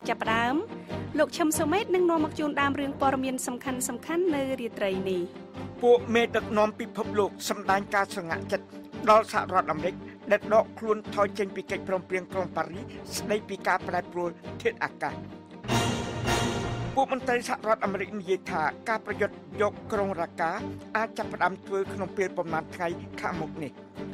ចាប់ផ្ដើមលោកឈឹមសូមេតនឹងនាំមកជូនដើមរឿងព័ត៌មានសំខាន់នៅរាត្រីនេះពួកមេដឹកនាំពិភពលោកសម្ដែងការស្រងាក់ចិត្តដល់សហរដ្ឋអាមេរិកដែលដកខ្លួនថយចេញពីកិច្ចព្រមព្រៀងក្រុងប៉ារីសស្ដីពីការប្រែប្រួលធាតុអាកាសពួកមន្ត្រីសហរដ្ឋអាមេរិកនិយាយថាការប្រយុទ្ធយកក្រុងរ៉ាកាអាចចាប់ផ្ដើមធ្វើក្នុងពេលប្រមាណថ្ងៃខាងមុខនេះ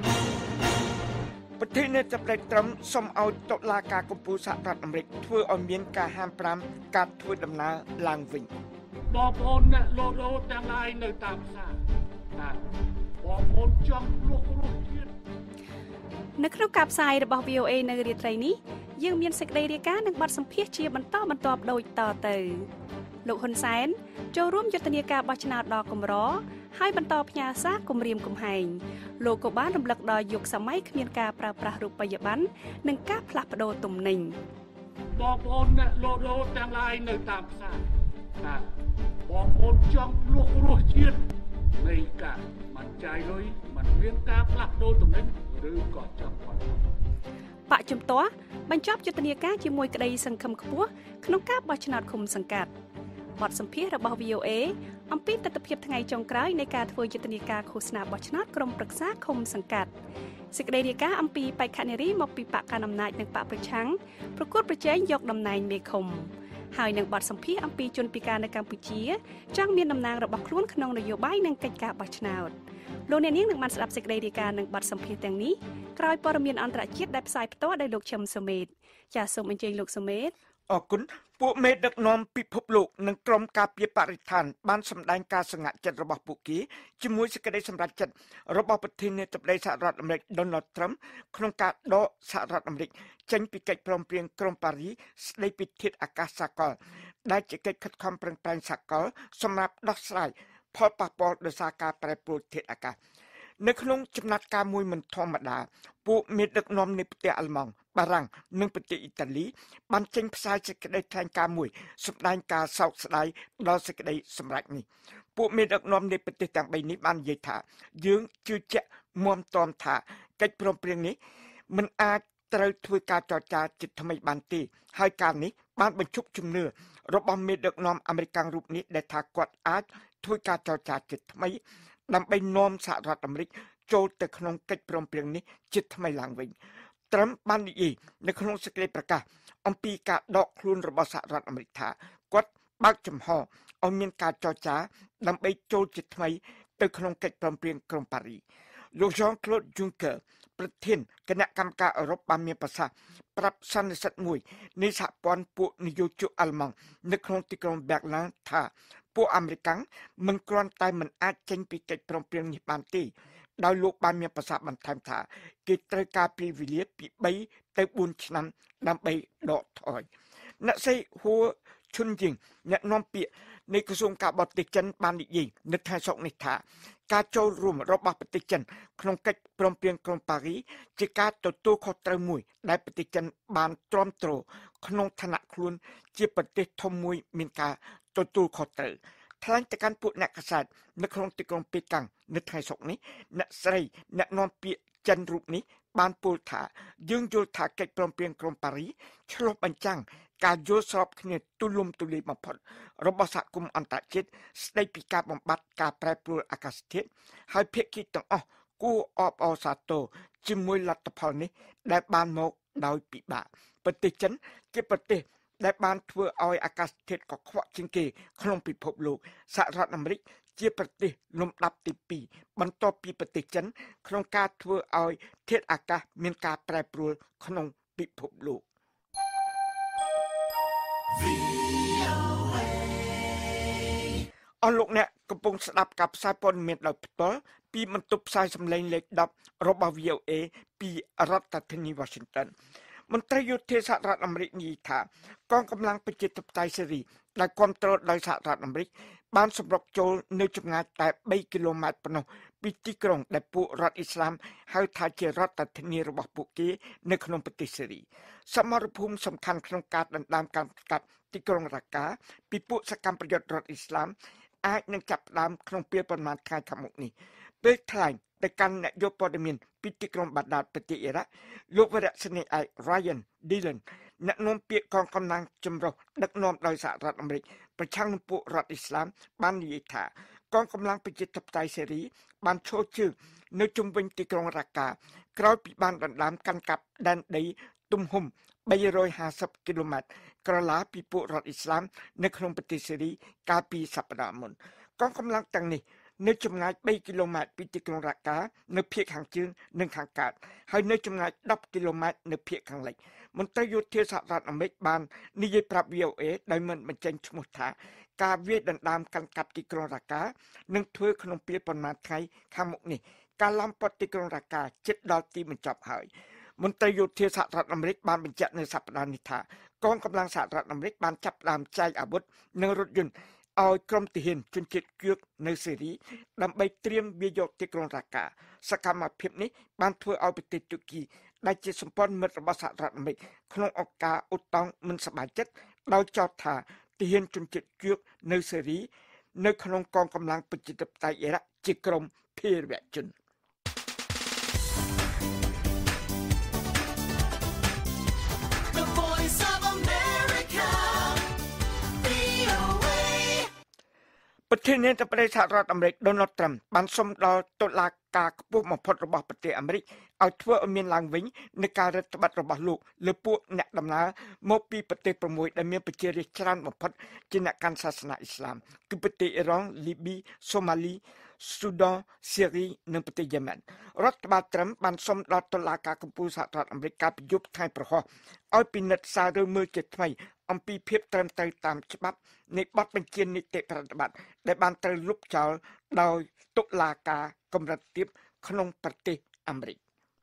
ប្រធានាធិបតីត្រុំសូមឲ្យតុលាការកំពូលសហរដ្ឋអាមេរិកធ្វើឲ្យមានការហាម5ការធ្វើដំណើរឡើងវិញបងប្អូនអ្នកលោតរោទាំងឡាយនៅតាមផ្សារបងប្អូនចង់លក់រសជាតិនៅក្នុងការផ្សាយរបស់ VOA នៅរាត្រីនេះយើងមានសេចក្តីរាយការណ៍និងបទសម្ភាសន៍ជាបន្តបន្ទាប់ដូចតទៅលោកហ៊ុនសែនចូលរួមយុទ្ធនាការបោះឆ្នោតដ៏កម្រហើយបន្តផ្ញើសារគម្រាមកំហែងលោកក៏បានរំលឹកដល់យុគសម័យគ្មានការប្រើប្រាស់រូបិយប័ណ្ណនិងការផ្លាស់ប្ដូរទំនិញបងប្អូនអ្នកលោតរោទាំងឡាយនៅតាមផ្សារបងប្អូនចង់លក់រសជាតិនៃការមិនចាយលុយមិនមានការផ្លាស់ប្ដូរទំនិញឬក៏ចាប់ផុតបកជំទាស់បញ្ចប់យុទ្ធនាការជាមួយក្តីសង្ឃឹមខ្ពស់ក្នុងការបោះឆ្នោតឃុំសង្កាត់បទសម្ភាសន៍របស់ VOA អំពីទស្សនវិជ្ជាថ្ងៃចុងក្រោយនៃការធ្វើយុទ្ធនាការឃោសនាបោះឆ្នោតក្រុមប្រឹក្សាឃុំសង្កាត់សេចក្តីរាយការណ៍អំពីបេក្ខនារីមកពីបកកណ្ដាលអំណាចនិងបកប្រឆាំងប្រកួតប្រជែងយកតំណែងមេឃុំហើយនឹងបទសម្ភាសន៍អំពីជនពិការនៅកម្ពុជាចង់មានតំណែងរបស់ខ្លួនក្នុងនយោបាយនិងកិច្ចការបោះឆ្នោតលោកអ្នកនាងនឹងបានស្ដាប់សេចក្តីរាយការណ៍និងបទសម្ភាសន៍ទាំងនេះក្រោយព័ត៌មានអន្តរជាតិដែលផ្សាយផ្ទាល់ដោយលោកឈឹមសូមេតចាសសូមអញ្ជើញលោកសូមេតអរគុណពួកមេដឹកនាំពិភពលោកនិងក្រុមការពារបរិស្ថានបានសម្ដែងការសង្ហាចិត្តរបស់ពួកគេជាមួយសេចក្តីសម្រេចចិត្តរបស់ប្រធានាធិបតីសហរដ្ឋអាមេរិក Donald Trump ក្នុងការដកសហរដ្ឋអាមេរិកចេញពីកិច្ចព្រមព្រៀងក្រុងប៉ារីសស្តីពីធាតុអាកាសសកលដែលជាកិច្ចខិតខំប្រឹងប្រែងសកលសម្រាប់ដោះស្រាយផលប៉ះពាល់ដោយសារការប្រែប្រួលធាតុអាកាសនៅក្នុងចំណាត់ការមួយមិនធម្មតាពួកមេដឹកនាំនៃប្រទេសអាល្លឺម៉ង់បារាំងនិងប្រទេសអ៊ីតាលីបានចេញផ្សាយសេចក្តីថ្លែងការណ៍មួយសម្ដែងការសោកស្ដាយដល់សេចក្តីសម្រេចនេះពួកមេដឹកនាំនៃប្រទេសទាំង3នេះបាននិយាយថាយើងជឿជាក់មាំទាំថាកិច្ចព្រមព្រៀងនេះមិនអាចត្រូវធ្វើការចរចាជាថ្មីបានទេហើយការនេះបានបញ្ឈប់ជំនឿរបស់មេដឹកនាំអាមេរិករូបនេះដែលថាគាត់អាចធ្វើការចរចាជាថ្មីដើម្បីនាំសហរដ្ឋអាមេរិកចូលទៅក្នុងកិច្ចព្រមព្រៀងនេះជាថ្មីឡើងវិញត្រឹមបាននិយាយនៅក្នុងសេចក្តីប្រកាសអំពីការដកខ្លួនរបស់សហរដ្ឋអាមេរិកថាគាត់បើកចំហឲ្យមានការចរចាដើម្បីចូលជាថ្មីទៅក្នុងកិច្ចព្រមព្រៀងក្រុងប៉ារីសលោក Jean-Claude Juncker ប្រធានគណៈកម្មការអឺរ៉ុបបានមានប្រសាសន៍ប្រាប់សន្និសីទមួយនៃសហព័ន្ធពួកនយោជកអាល្លឺម៉ង់នៅក្នុងទីក្រុង Berlin ថាពួកអាមេរិកមិនគ្រាន់តែមិនអាចចេញពីកិច្ចព្រមព្រៀងនេះបានទេដោយលោកបានមានប្រសាសន៍បន្ថែមថាគេត្រូវការពេលវេលាពី3ទៅ4ឆ្នាំដើម្បីដកថយអ្នកស្រីហួរឈុនយីងអ្នកនាំពាក្យនៃក្រសួងការបរទេសចិនបាននិយាយនៅថ្ងៃសុក្រនេះថាការចូលរួមរបស់ប្រទេសចិនក្នុងកិច្ចព្រមព្រៀងក្រុងប៉ារីសជាការទទួលខុសត្រូវមួយដែលប្រទេសចិនបានទ្រាំទ្រក្នុងឋានៈខ្លួនជាប្រទេសធំមួយមានការទទួលខុសត្រូវថ្លែងទៅកាន់ពួកអ្នកកាសែតនៅក្នុងទីក្រុងប៉េកាំងនៅថ្ងៃសុក្រនេះអ្នកស្រីអ្នកនាំពាក្យចិនរូបនេះបានពោលថាយើងយល់ថាកិច្ចព្រមព្រៀងក្រុងប៉ារីសឆ្លុះបញ្ចាំងការយល់ស្របគ្នាទូលំទូលាយបំផុតរបស់សហគមន៍អន្តរជាតិស្ដីពីការបំបត្តិការប្រែប្រួលអាកាសធាតុហើយភាគីទាំងអស់គួរអបអរសាទរជាមួយលទ្ធផលនេះដែលបានមកដោយពិបាកប្រទេសចិនជាប្រទេសដែលបានធ្វើឲ្យអាកាសធាតុកខ្វក់ជាងគេក្នុងពិភពលោកសហរដ្ឋអាមេរិកជាប្រទេសលំដាប់ទី2បន្ទាប់ពីប្រទេសចិនក្នុងការធ្វើឲ្យធាតុអាកាសមានការប្រែប្រួលក្នុងពិភពលោកអស់លោកអ្នកកំពុងស្ដាប់ការផ្សាយព័ត៌មានដោយផ្ទាល់ពីបន្ទប់ផ្សាយសម្លេងលេខ10របស់ VOA ពីរដ្ឋធានី Washington មន្ត្រីយោធាសហរដ្ឋអាមេរិកនិយាយថាកងកម្លាំងប្រជាធិបតេយ្យសេរីដែលគ្រប់គ្រងដោយសហរដ្ឋអាមេរិកបានសម្រុកចូលនៅចម្ងាយតែ3គីឡូម៉ែត្រប៉ុណ្ណោះពីទីក្រុងដែលពួករដ្ឋអ៊ីស្លាមហៅថាជារដ្ឋធានីរបស់ពួកគេនៅក្នុងប្រទេសសេរីសមរភូមិសំខាន់ក្នុងការដណ្ដើមការកាត់ទីក្រុងរ៉ាកាពីពួកសកម្មប្រយុទ្ធរដ្ឋអ៊ីស្លាមអាចនឹងចាប់ផ្ដើមក្នុងពេលប្រមាណថ្ងៃខាងមុខនេះពេលថ្លែងទៅកាន់អ្នកយកព័ត៌មានពីទីក្រុងបាដាតប្រទេសអ៊ីរ៉ាក់លោកវរៈសេនីយ៍ឯក Ryan Dillon អ្នកនាំពាក្យកងកម្លាំងចម្រុះដឹកនាំដោយសហរដ្ឋអាមេរិកប្រឆាំងនឹងពួករដ្ឋអ៊ីស្លាមបាននិយាយថាកងកម្លាំងប្រជាធិបតេយ្យសេរីបានឈរជើងនៅជុំវិញទីក្រុងរ៉ាកាក្រោយពីបានដណ្ដើមកាន់កាប់ដែនដីទំហំ350គីឡូម៉ែត្រក្រឡាពីពួករដ្ឋអ៊ីស្លាមនៅក្នុងប្រទេសសេរីកាលពីសប្តាហ៍មុនកងកម្លាំងទាំងនេះនៅចម្ងាយ3គីឡូម៉ែត្រពីទីក្រុងរ៉ាកានៅភាគខាងជើងនិងខាងកើតហើយនៅចម្ងាយ10គីឡូម៉ែត្រនៅភាគខាងលិចមន្ត្រីយោធាសហរដ្ឋអាមេរិកបាននិយាយប្រាប់ VOA ដោយមិនបញ្ចេញឈ្មោះថាការវាយដណ្ដើមកាន់កាប់ទីក្រុងរ៉ាកានឹងធ្វើក្នុងពេលប៉ុន្មានថ្ងៃខាងមុខនេះការឡំពត់ទីក្រុងរ៉ាកាជិតដល់ទីបញ្ចប់ហើយមន្ត្រីយោធាសហរដ្ឋអាមេរិកបានបញ្ជាក់នៅសប្តាហ៍នេះថាកងកម្លាំងសហរដ្ឋអាមេរិកបានចាប់ផ្ដើមចែកអាវុធនិងរថយន្តឲ្យក្រុមទាហានជនជាតិគឿកនៅសេរីដើម្បីត្រៀមវាយយកទីក្រុងរ៉ាកាសកម្មភាពនេះបានធ្វើឲ្យប្រទេសទូគីដែលជាសម្ព័ន្ធមិត្តរបស់សហរដ្ឋអាមេរិកក្នុងឱកាសឧត្តមមិនសប្បាយចិត្តដោយចោទថាទាហានជនជាតិគឿកនៅសេរីនៅក្នុងកងកម្លាំងប្រជាធិបតេយ្យអ៊ីរ៉ាក់ជាក្រុមភេរវជនប្រធានាធិបតីសហរដ្ឋអាមេរិក Donald Trump បានសុំដល់តុលាការខ្ពស់បំផុតរបស់ប្រទេសអាមេរិកឲ្យធ្វើឲ្យមានឡើងវិញនៃការរដ្ឋបတ်របស់លោកលើពួកអ្នកដំណើរមកពីប្រទេស6ដែលមានប្រជារាស្ត្រច្រើនបំផុតជាអ្នកកាន់សាសនាអ៊ីស្លាមគឺប្រទេសអ៊ីរ៉ង់លីប៊ីសូម៉ាលីស៊ូដង់សេរីនិងប្រទេសយេម៉ែនរដ្ឋបាលត្រឹមបានសុំដល់តុលាការកំពូលសហរដ្ឋអាមេរិកកាលពីយប់ថ្ងៃប្រហោះឲ្យពិនិត្យសាររើមើលជាថ្មីអំពីភាពត្រឹមត្រូវតាមច្បាប់នៃបទបញ្ជានីតិប្រតិបត្តិដែលបានត្រូវលុបចោលដោយតុលាការកម្រិតទាបក្នុងប្រទេសអាមេរិក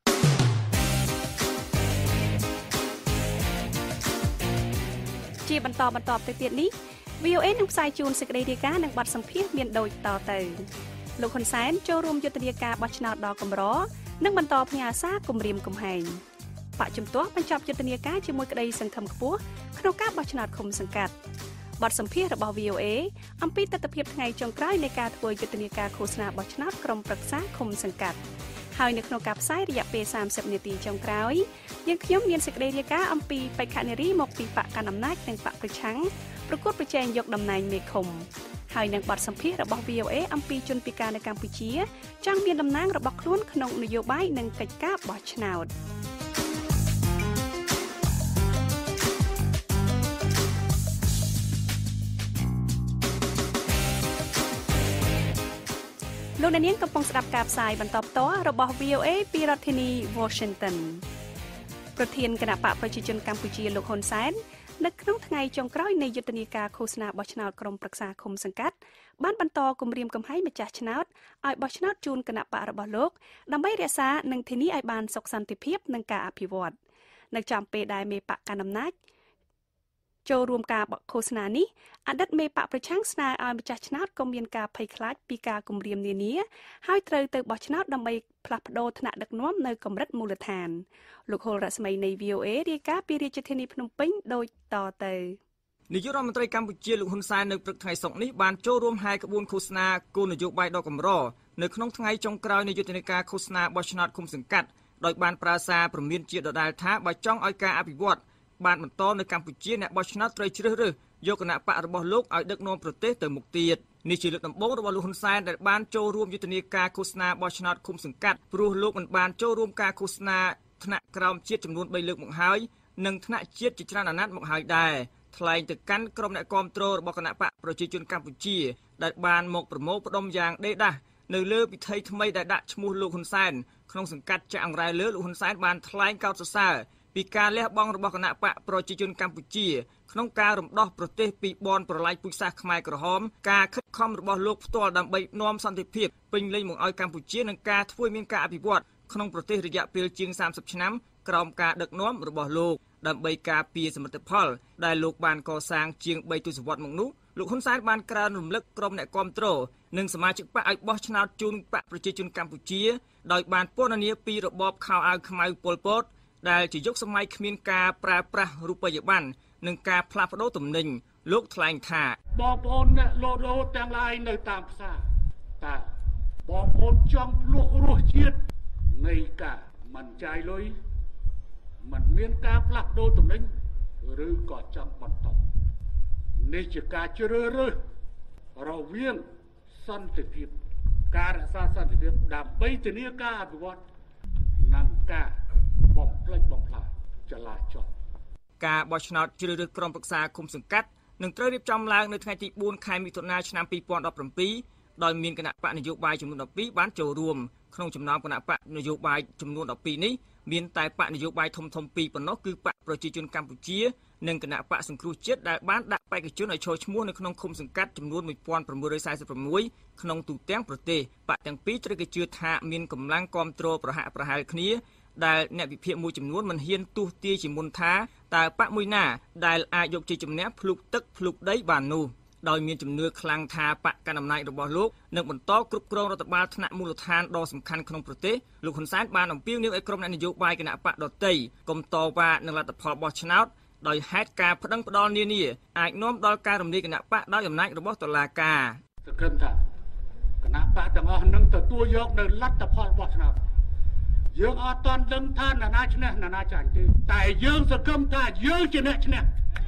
ជាបន្តទៅទៀតនេះ VOA នឹងផ្សាយជូនសេចក្តីរាយការណ៍និងបទសម្ភាសន៍មានដូចតទៅលោកហ៊ុនសែនចូលរួមយុទ្ធនាការបោះឆ្នោតដ៏កម្រនិងបន្តផ្ញើសារគំរាមកំហែងបកជំទាស់បញ្ចប់យុទ្ធនាការជាមួយក្តីសង្ឃឹមខ្ពស់ក្នុងការបោះឆ្នោតឃុំសង្កាត់បទសម្ភាសន៍របស់ VOA អំពីទស្សនវិជ្ជាថ្ងៃចុងក្រោយនៃការធ្វើយុទ្ធនាការឃោសនាបោះឆ្នោតក្រុមប្រឹក្សាឃុំសង្កាត់ហើយនៅក្នុងការផ្សាយរយៈពេល30នាទីចុងក្រោយយើងខ្ញុំមានសេចក្តីរាយការណ៍អំពីបេក្ខនារីមកពីបកកណ្ដាលអំណាចនិងបកប្រឆាំងប្រកួតប្រជែងយកតំណែងមេឃុំហើយនឹងបទសម្ភាសន៍របស់ VOA អំពីជនពិការនៅកម្ពុជាចង់មានតំណែងរបស់ខ្លួនក្នុងនយោបាយនិងកិច្ចការបោះឆ្នោតលោកអ្នកនាងកំពុងស្ដាប់ការផ្សាយបន្តផ្ទាល់របស់ VOA ពីរដ្ឋធានី Washington ប្រធានគណៈបកប្រជាជនកម្ពុជាលោកហ៊ុនសែននៅក្នុងថ្ងៃចុងក្រោយនៃយុទ្ធនាការឃោសនាបោះឆ្នោតក្រុមប្រឹក្សាឃុំសង្កាត់បានបន្តគម្រាមកំហែងម្ចាស់ឆ្នោតឲ្យបោះឆ្នោតជូនគណៈបករបស់លោកដើម្បីរក្សានិងធានាឲ្យបានសុខសន្តិភាពនិងការអភិវឌ្ឍនៅចំពេលដែលមេបកកណ្ដាលអំណាចចូលរួមការឃោសនានេះអតីតមេបកប្រឆាំងស្នើឲ្យម្ចាស់ឆ្នោតកុំមានការភ័យខ្លាចពីការគំរាមនានាហើយត្រូវទៅបោះឆ្នោតដើម្បីផ្លាស់ប្ដូរថ្នាក់ដឹកនាំនៅកម្រិតមូលដ្ឋានលោកហុលរស្មីនៃ VOA រាយការណ៍ពីរាជធានីភ្នំពេញដូចតទៅនាយករដ្ឋមន្ត្រីកម្ពុជាលោកហ៊ុនសែននៅព្រឹកថ្ងៃសុក្រនេះបានចូលរួមហែកក្បួនឃោសនាគោលនយោបាយដ៏កម្រនៅក្នុងថ្ងៃចុងក្រោយនៃយុទ្ធនាការឃោសនាបោះឆ្នោតឃុំសង្កាត់ដោយបានប្រើសារព្រមានជាដដែលថាបើចង់ឲ្យការអភិវឌ្ឍបានបន្តនៅកម្ពុជាអ្នកបោះឆ្នោតត្រូវជ្រើសរើសយកគណៈបករបស់លោកឲ្យដឹកនាំប្រទេសទៅមុខទៀតនេះជាលើកដំបូងរបស់លោកហ៊ុនសែនដែលបានចូលរួមយុទ្ធនាការឃោសនាបោះឆ្នោតឃុំសង្កាត់ព្រោះលោកមិនបានចូលរួមការឃោសនាថ្នាក់ក្រោមជាតិចំនួន3លើកមកហើយនិងថ្នាក់ជាតិជាច្រើនអាណត្តិមកហើយដែរថ្លែងទៅកាន់ក្រុមអ្នកគាំទ្ររបស់គណៈបកប្រជាជនកម្ពុជាដែលបានមកប្រមូលផ្ដុំយ៉ាងដេដាស់នៅលើពិធីថ្មីដែលដាក់ឈ្មោះលោកហ៊ុនសែនក្នុងសង្កាត់ចាក់អង្រែលើលោកហ៊ុនសែនបានថ្លែងកោតសរសើរពីការលះបង់របស់គណៈបកប្រជាជនកម្ពុជាក្នុងការរំដោះប្រទេសពីបនប្រល័យពូជសាសន៍ខ្មែរក្រហមការខិតខំរបស់លោកផ្ទាល់ដើម្បីនាំសន្តិភាពពេញលេញមកឲ្យកម្ពុជានិងការធ្វើមានការអភិវឌ្ឍក្នុងប្រទេសរយៈពេលជាង30ឆ្នាំក្រោមការដឹកនាំរបស់លោកដើម្បីការពារសមិទ្ធផលដែលលោកបានកសាងជាង3ទសវត្សរ៍មកនោះលោកហ៊ុនសែនបានក្រើនរំលឹកក្រុមអ្នកគាំទ្រនិងសមាជិកបកឲ្យបោះឆ្នោតជូនបកប្រជាជនកម្ពុជាដោយបានពណ៌នាពីរបបខោអាវខ្មៅប៉ុលពតដែលជាយុគសម័យគ្មានការប្រើប្រាស់រូបិយប័ណ្ណនិងការផ្លាស់ប្ដូរទំនិញលោកថ្លែងថាបងប្អូនអ្នកលោតរហូតទាំងឡាយនៅតាមផ្សារតើបងប្អូនចង់ភ្លក់រសជាតិនៃការមិនចាយលុយមិនមានការផ្លាស់ប្ដូរទំនិញឬក៏ចង់បន្តនេះជាការជ្រើសរើសរវាងសន្តិភាពការរក្សាសន្តិភាពដើម្បីធានាការអភិវឌ្ឍនិងការបំផ្លិចបំផ្លាញចលាចលការបោះឆ្នោតជ្រើសរើសក្រុមប្រឹក្សាគុំសង្កាត់នឹងត្រូវរៀបចំឡើងនៅថ្ងៃទី4ខែមិថុនាឆ្នាំ2017ដោយមានគណៈបកនយោបាយចំនួន12បានចូលរួមក្នុងចំណោមគណៈបកនយោបាយចំនួន12នេះមានតែបកនយោបាយធំៗពីរប៉ុណ្ណោះគឺបកប្រជាជនកម្ពុជានិងគណៈបកសង្គ្រោះជាតិដែលបានដាក់បេក្ខជនឲ្យចូលឈ្មោះនៅក្នុងឃុំសង្កាត់ចំនួន1946ក្នុងទូទាំងប្រទេសបកទាំងពីរត្រូវគេជឿថាមានកម្លាំងគាំទ្រប្រហាក់ប្រហែលគ្នាដែលអ្នកវិភាគមួយចំនួនមិនហ៊ានទស្សន៍ទាយជាមុនថាតើបកមួយណាដែលអាចយកជ័យជំនះភ្លុកទឹកភ្លុកដីបាននោះដោយមានជំនឿខ្លាំងថាបកកណ្ដាលអំណាចរបស់លោកនឹងបន្តគ្រប់គ្រងរដ្ឋបាលថ្នាក់មូលដ្ឋានដ៏សំខាន់ក្នុងប្រទេសលោកហ៊ុនសែនបានអំពាវនាវឲ្យក្រុមអ្នកនយោបាយគណៈបកដទៃកុំតវ៉ានឹងលទ្ធផលបោះឆ្នោតដោយហេតុការប្តឹងផ្តល់នានាអាចនាំដល់ការរំលាយគណៈបកដោយអំណាចរបស់តុលាការសង្ឃឹមថាគណៈបកទាំងអស់នឹងទទួលយកនៅលទ្ធផលបោះឆ្នោតយើងអត់ទាន់ដឹងថានរណាឈ្នះនរណាចាញ់ទេតែយើងសង្ឃឹមថាយើងជាអ្នកឈ្នះ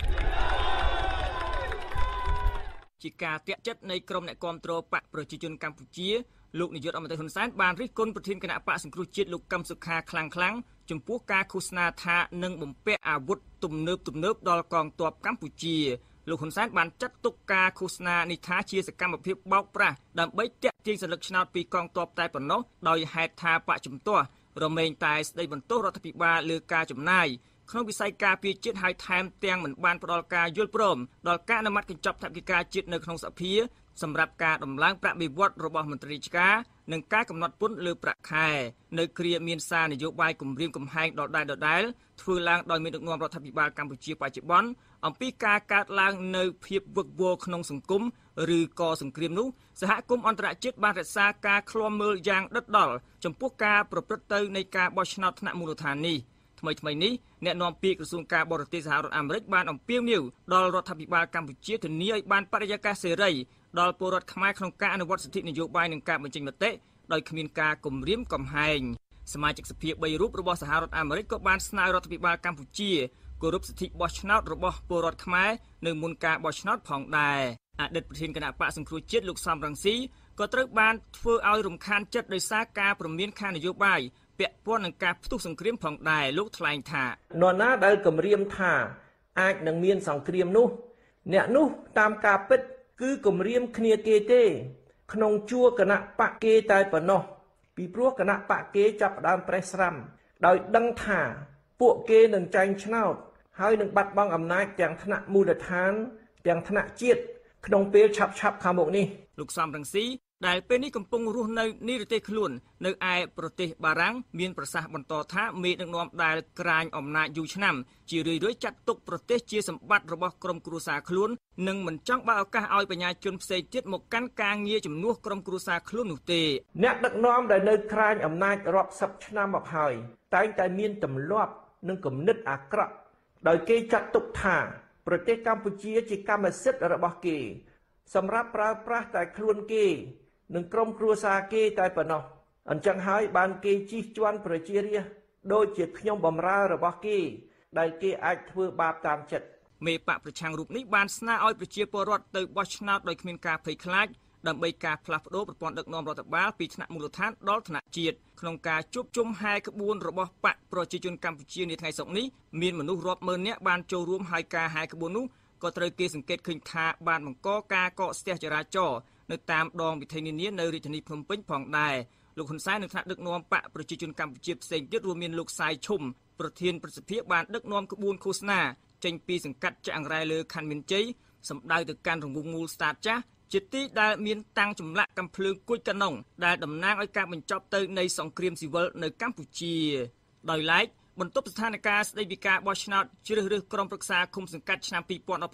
ជាការតាក់ចិត្តនៃក្រុមអ្នកគាំទ្របកប្រជាជនកម្ពុជាលោកនាយករដ្ឋមន្ត្រីហ៊ុនសែនបានរិះគន់ប្រធានគណៈបកសង្គ្រោះជាតិលោកកឹមសុខាខ្លាំងចំពោះការឃោសនាថានឹងបំពាក់អាវុធទំនើបដល់កងទ័ពកម្ពុជាលោកហ៊ុនសែនបានចាត់ទុកការឃោសនានេះថាជាសកម្មភាពបោកប្រាស់ដើម្បីទាក់ទាញសន្លឹកឆ្នោតពីកងទ័ពតែប៉ុណ្ណោះដោយហេតុថាបកជំទាស់រមែងតែស្ដីបន្ទោសរដ្ឋាភិបាលលើការចំណាយក្នុងវិស័យការពារជាតិហើយថែមទាំងមិនបានផ្ដល់ការយល់ព្រមដល់ការអនុម័តកញ្ចប់ថវិកាជាតិនៅក្នុងសភាសម្រាប់ការដំឡើងប្រាក់បៀវត្សរបស់មន្ត្រីរាជការនិងការកំណត់ពន្ធលើប្រាក់ខែនៅគ្រាមានសារនយោបាយគម្រាមកំហែងដដែលធ្វើឡើងដោយមានដឹកនាំរដ្ឋាភិបាលកម្ពុជាបច្ចុប្បន្នអំពីការកើតឡើងនៅភាពវឹកវរក្នុងសង្គមឬក៏សង្គ្រាមនោះសហគមន៍អន្តរជាតិបានរក្សាការឃ្លាំមើលយ៉ាងដិតដល់ចំពោះការប្រព្រឹត្តទៅនៃការបោះឆ្នោតថ្នាក់មូលដ្ឋាននេះថ្មីនេះអ្នកនាំពាក្យក្រសួងការបរទេសសហរដ្ឋអាមេរិកបានអំពាវនាវដល់រដ្ឋាភិបាលកម្ពុជាធានាឲ្យបានបរិយាកាសសេរីដល់ពលរដ្ឋខ្មែរក្នុងការអនុវត្តសិទ្ធិនយោបាយនិងការបញ្ចេញមតិដោយគ្មានការគំរាមកំហែងសមាជិកសភា3រូបរបស់សហរដ្ឋអាមេរិកក៏បានស្នើរដ្ឋាភិបាលកម្ពុជាគោរពសិទ្ធិបោះឆ្នោតរបស់ពលរដ្ឋខ្មែរនៅមុនការបោះឆ្នោតផងដែរអតីតប្រធានគណៈបកសង្គ្រោះជាតិលោកសំរងស៊ីក៏ត្រូវបានធ្វើឲ្យរំខានចិត្តដោយសារការព្រមានខាងនយោបាយពាក់ព័ន្ធនឹងការផ្ទុះសង្គ្រាមផងដែរលោកថ្លែងថានរណាដែលគម្រាមថាអាចនឹងមានសង្គ្រាមនោះអ្នកនោះតាមការពិតគឺគម្រាមគ្នាគេទេក្នុងជួរគណៈបកគេតែប៉ុណ្ណោះពីព្រោះគណៈបកគេចាប់ផ្ដើមប្រេះស្រាំដោយដឹងថាពួកគេនឹងចាញ់ឆ្នោតហើយនឹងបាត់បង់អំណាចទាំងថ្នាក់មូលដ្ឋានទាំងថ្នាក់ជាតិក្នុងពេលឆាប់ខាងមុខនេះលោកសំរងស៊ីដែលពេលនេះកំពុងរស់នៅនិរទេសខ្លួននៅឯប្រទេសបារាំងមានប្រសាសន៍បន្តថាមេដឹកនាំដែលក្រាញអំណាចយូរឆ្នាំជារឿយៗចាត់ទុកប្រទេសជាសម្បត្តិរបស់ក្រុមគ្រួសារខ្លួននិងមិនចង់បើកឱកាសឲ្យបញ្ញាជនផ្សេងទៀតមកកាន់ការងារជំនួសក្រុមគ្រួសារខ្លួននោះទេអ្នកដឹកនាំដែលនៅក្រាញអំណាចរាប់សិបឆ្នាំមកហើយតែងតែមានទម្លាប់និងគំនិតអាក្រក់ដោយគេចាត់ទុកថាប្រទេសកម្ពុជាជាកម្មសិទ្ធិរបស់គេសម្រាប់ប្រើប្រាស់តែខ្លួនគេនិងក្រុមគ្រួសារគេតែប៉ុណ្ណោះអញ្ចឹងហើយបានគេជិះជាន់ប្រជារាស្ត្រដូចជាខ្ញុំបម្រើរបស់គេដែលគេអាចធ្វើបាបតាមចិត្តមេបកប្រឆាំងរូបនេះបានស្នើឲ្យប្រជាពលរដ្ឋទៅបោះឆ្នោតដោយគ្មានការភ័យខ្លាចដើម្បីការផ្លាស់ប្តូរប្រព័ន្ធដឹកនាំរដ្ឋបាលពីថ្នាក់មូលដ្ឋានដល់ថ្នាក់ជាតិក្នុងការជួបជុំហែក្បួនរបស់បកប្រជាជនកម្ពុជានាថ្ងៃសុក្រនេះមានមនុស្សរាប់ម៉ឺននាក់បានចូលរួមហើយការហែក្បួននោះក៏ត្រូវគេសង្កេតឃើញថាបានបង្កការកកស្ទះចរាចរណ៍នៅតាមដងវិថីនានានៅរាជធានីភ្នំពេញផងដែរលោកហ៊ុនសែននិងថ្នាក់ដឹកនាំបកប្រជាជនកម្ពុជាផ្សេងទៀតរួមមានលោកសាយឈុំប្រធានប្រសិទ្ធិបានដឹកនាំក្បួនឃោសនាចេញពីសង្កាត់ចាក់អង្រែលើខណ្ឌមានជ័យសម្ដៅទៅកាន់រង្វង់មូលស្តាតចាស់ជាទីដែលមានតាំងចម្លាក់កាំភ្លើងគួចកាណុងដែលតំណាងឲ្យការបញ្ចប់ទៅនៃសង្គ្រាមស៊ីវិលនៅកម្ពុជាដោយឡែកបន្ទប់ស្ថានភាពស្តីពីការបោះឆ្នោតជ្រើសរើសក្រុមប្រឹក្សាឃុំសង្កាត់ឆ្នាំ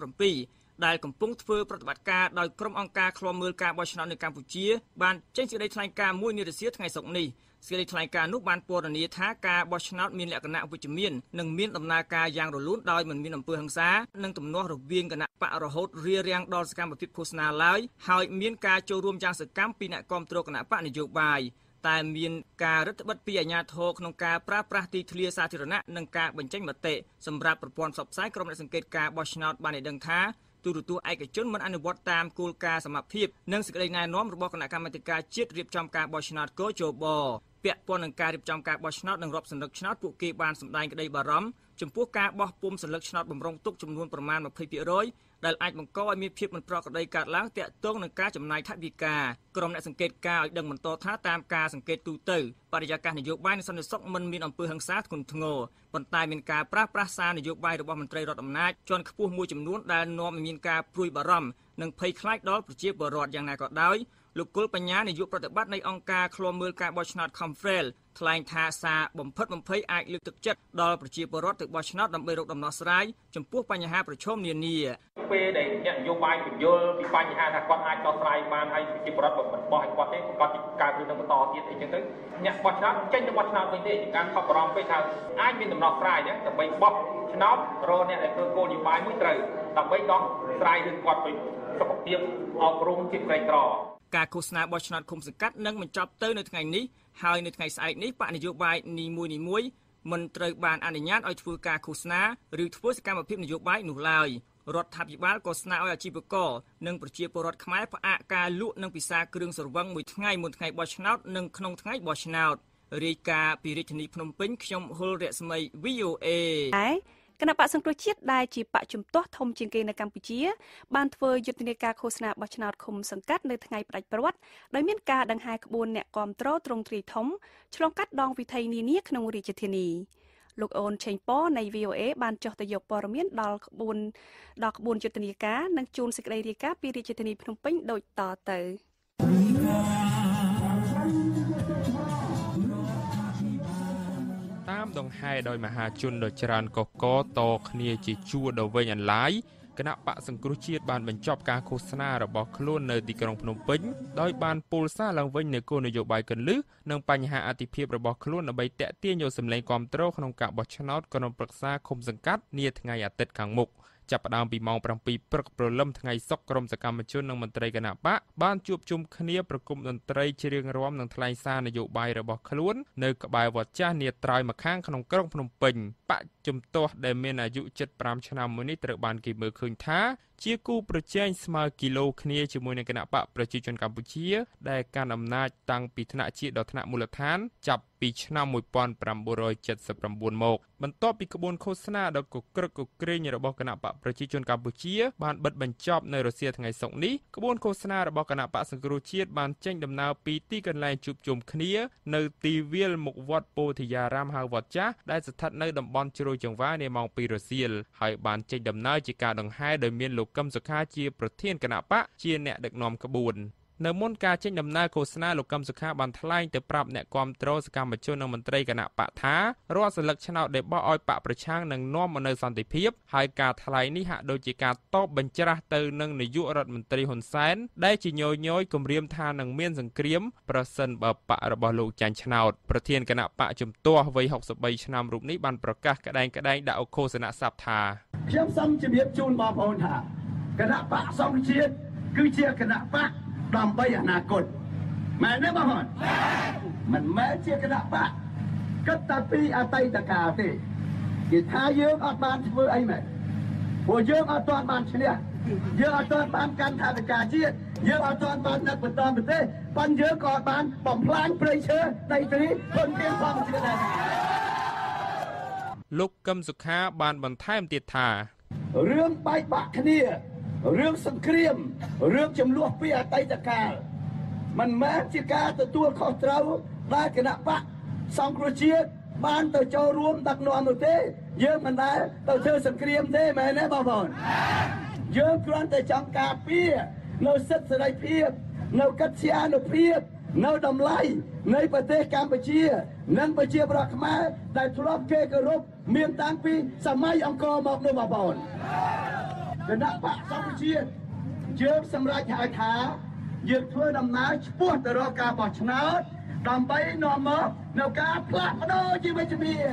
2017ដែលកំពុងធ្វើប្រតិបត្តិការដោយក្រុមអង្គការឃ្លាំមើលការបោះឆ្នោតនៅកម្ពុជាបានចេញសេចក្តីថ្លែងការណ៍មួយនារសៀលថ្ងៃសុក្រនេះសេចក្តីថ្លែងការណ៍នោះបានពណ៌នាថាការបោះឆ្នោតមានលក្ខណៈវិជ្ជមាននិងមានដំណើរការយ៉ាងរលូនដោយមិនមានអំពើហិង្សានិងទំនាស់រវាងគណៈបករហូតរារាំងដល់សកម្មភាពឃោសនាឡើយហើយមានការចូលរួមយ៉ាងសកម្មពីអ្នកគាំទ្រគណៈបកនយោបាយតែមានការរដ្ឋបិទពីអាជ្ញាធរក្នុងការប្រើប្រាស់ទីធ្លាសាធារណៈនិងការបញ្ចេញមតិសម្រាប់ប្រព័ន្ធផ្សព្វផ្សាយក្រុមអ្នកសង្កេតការបោះឆ្នោតបានឲ្យដឹងថាទូរទស្សន៍ឯកជនមិនអនុវត្តតាមគោលការណ៍សមភាពនិងសេចក្តីណែនាំរបស់គណៈកម្មាធិការជាតិរៀបចំការបោះឆ្នោតកោជបពាក់ព័ន្ធនឹងការរៀបចំការបោះឆ្នោតនិងរាប់សន្លឹកឆ្នោតពួកគេបានសម្ដែងក្តីបារម្ភចំពោះការបោះពុម្ពសន្លឹកឆ្នោតបំរុងទុកចំនួនប្រមាណ 20% ដែលអាចបង្កឲ្យមានភាពមិនប្រក្រតីកើតឡើងទាក់ទងនឹងការចំណាយថវិកាក្រុមអ្នកសង្កេតការឲ្យដឹងបន្តថាតាមការសង្កេតទូទៅបរិយាកាសនយោបាយនិងសន្តិសុខមិនមានអំពើហិង្សាធ្ងន់ធ្ងរប៉ុន្តែមានការប្រើប្រាស់សារនយោបាយរបស់មន្ត្រីរដ្ឋអំណាចជាន់ខ្ពស់មួយចំនួនដែលនាំឲ្យមានការព្រួយបារម្ភនិងភ័យខ្លាចដល់ប្រជាពលរដ្ឋយ៉ាងណាក៏ដោយលោកគុលបញ្ញានាយកប្រតិបត្តិនៃអង្គការឃ្លាំមើលការបោះឆ្នោត Confrel ថ្លែងថាសារបំផិតបំភ័យអាចលើកទឹកចិត្តដល់ប្រជាពលរដ្ឋទៅបោះឆ្នោតដើម្បីរកដំណោះស្រាយចំពោះបញ្ហាប្រឈមនានាពេលដែលអ្នកនយោបាយពន្យល់ពីបញ្ហាថាគាត់អាចដោះស្រាយបានហើយប្រជាពលរដ្ឋមិនបោះឲ្យគាត់ទេគាត់កើតរឿងនឹងបន្តទៀតអីចឹងទៅអ្នកបោះឆ្នោតចេញទៅបោះឆ្នោតវិញទេជាការខកបារម្ភពេកថាអាចមានដំណោះស្រាយណាដើម្បីបោះឆ្នោតរកអ្នកដែលធ្វើគោលនយោបាយមួយត្រូវដើម្បីដោះស្រាយរឿងគាត់ទៅសុខភាពអប់រំជាក្រីក្រការឃោសនាបោះឆ្នោតឃុំសង្កាត់នឹងបញ្ចប់ទៅនៅថ្ងៃនេះហើយនៅថ្ងៃស្អែកនេះបកនយោបាយនីមួយៗមិនត្រូវបានអនុញ្ញាតឲ្យធ្វើការឃោសនាឬធ្វើសកម្មភាពនយោបាយនោះឡើយរដ្ឋាភិបាលក៏ស្នើឲ្យអាជីវករនិងប្រជាពលរដ្ឋខ្មែរផ្អាកការលក់និងពិសាគ្រឿងស្រវឹងមួយថ្ងៃមុនថ្ងៃបោះឆ្នោតនិងក្នុងថ្ងៃបោះឆ្នោតរាយការណ៍ពីរាជធានីភ្នំពេញខ្ញុំហុលរស្មី VOA គណៈបកសង្គ្រោះជាតិដែលជាបកជំទាស់ធំជាងគេនៅកម្ពុជាបានធ្វើយុទ្ធនាការឃោសនាបោះឆ្នោតឃុំសង្កាត់នៅថ្ងៃផ្ដាច់ព្រ័ត្រដោយមានការដង្ហែក្បួនអ្នកគាំទ្រទ្រង់ទ្រាយធំឆ្លងកាត់ដងវិថីនានាក្នុងរាជធានីលោកអូនឆេងប៉នៃ VOA បានចុះទៅយកព័ត៌មានដល់ក្បួនយុទ្ធនាការនិងជូនសេចក្តីរាយការណ៍ពីរាជធានីភ្នំពេញដូចតទៅតាមដង្ហែដោយមហាជនដ៏ច្រើនកកតគ្នាជាជួរដ៏វែងអន្លាយគណៈបកសង្គ្រោះជាតិបានបញ្ចប់ការឃោសនារបស់ខ្លួននៅទីក្រុងភ្នំពេញដោយបានពោលសារឡើងវិញនូវគោលនយោបាយគន្លឹះនិងបញ្ហាអតិភិបរបស់ខ្លួនដើម្បីតាក់ទាញយកសម្លេងគាំទ្រក្នុងការបោះឆ្នោតក្រុមប្រឹក្សាឃុំសង្កាត់នាថ្ងៃអាទិត្យខាងមុខចាប់ផ្ដើមពីម៉ោង 7 ព្រឹកព្រលឹមថ្ងៃសុក្រក្រុមសកម្មជននិងមន្ត្រីគណៈបកបានជួបជុំគ្នាប្រគំតន្ត្រីច្រៀងរាំនិងថ្លែងសារនយោបាយរបស់ខ្លួននៅក្បែរវត្តចាស់នាត្រើយម្ខាងក្នុងក្រុងភ្នំពេញបកជំទាស់ដែលមានអាយុ75ឆ្នាំមួយនេះត្រូវបានគេមើលឃើញថាជាគូប្រជែងស្មើគីឡូគ្នាជាមួយនឹងគណៈបកប្រជាជនកម្ពុជាដែលកាន់អំណាចតាំងពីថ្នាក់ជាតិដល់ថ្នាក់មូលដ្ឋានចាប់ពីឆ្នាំ 1979 មកបន្ទាប់ពីក្បួនឃោសនាដ៏កក្រឹកកក្រែងរបស់គណៈបកប្រជាជនកម្ពុជាបានបិទបញ្ចប់នៅរសៀលថ្ងៃសុក្រនេះក្បួនឃោសនារបស់គណៈបកសង្គ្រោះជាតិបានចេញដំណើរពីទីកន្លែងជួបជុំគ្នានៅទីវាលមុខវត្តពោធិយារាមហៅវត្តចាស់ដែលស្ថិតនៅតំបន់ជ្រោយចង្វានាម៉ោង 2 រសៀលហើយបានចេញដំណើរជាការដង្ហែដោយមានលោកកឹមសុខាជាប្រធានគណៈបកជាអ្នកដឹកនាំក្បួននៅមុនការចេញដំណើរឃោសនាលោកកឹមសុខាបានថ្លែងទៅប្រាប់អ្នកគាំទ្រសកម្មជននិងមន្ត្រីគណៈបកថារាល់សន្លឹកឆ្នោតដែលបោះឲ្យបកប្រឆាំងនឹងនាំមកនូវសន្តិភាពហើយការថ្លែងនេះហាក់ដូចជាការតបបញ្ច្រាស់ទៅនឹងនាយករដ្ឋមន្ត្រីហ៊ុនសែនដែលជាញយគម្រាមថានឹងមានសង្គ្រាមប្រសិនបើបករបស់លោកចាញ់ឆ្នោតប្រធានគណៈបកជំទាស់វ័យ63ឆ្នាំរូបនេះបានប្រកាសក្តែងដាក់ឧឃោសនស័ព្ទថាខ្ញុំសូមជម្រាបជូនបងប្អូនថាគណៈបកសង្គ្រោះជាតិគឺជាគណៈបកដើម្បីអនាគតមែនទេបងប្អូនមិនមែនជាគណៈបកគិតតែពីអតីតកាលទេគេថាយើងអត់បានធ្វើអីមែនព្រោះយើងអត់ទាន់បានឈ្នះយើងអត់ទាន់បានកាន់ថវិកាជាតិយើងអត់ទាន់បានដឹកបន្តប្រទេសប៉ុន្តែយើងក៏បានបំផ្លាញព្រៃឈើដីធ្លីធនធានធម្មជាតិដែរលោកកឹមសុខាបានបន្ថែមទៀតថារឿងបែកបាក់គ្នារឿងសង្គ្រាមរឿងចំនួនពីអតីតកាលមិនមែនជាការទទួលខុសត្រូវដែលគណៈបកសង្គ្រោះជាតិបានទៅចូលរួមដឹកនាំនោះទេយើងមិនដែលទៅធ្វើសង្គ្រាមទេមែនទេបងប្អូនយើងគ្រាន់តែចង់ការពារនៅសិទ្ធិសេរីភាពនៅកិត្យានុភាពនៅតម្លៃនៃប្រទេសកម្ពុជានិងប្រជាប្រដ្ឋខ្មែរដែលធ្លាប់គេគោរពមានតាំងពីសម័យអង្គរមកនោះបងប្អូនគណៈបកសង្គ្រោះជាតិយើងសម្រេចហៅថាយើងធ្វើដំណើរឆ្ពោះទៅរកការបោះឆ្នោតដើម្បីនាំមកនៅការផ្លាស់ប្ដូរជីវវិជ្ជា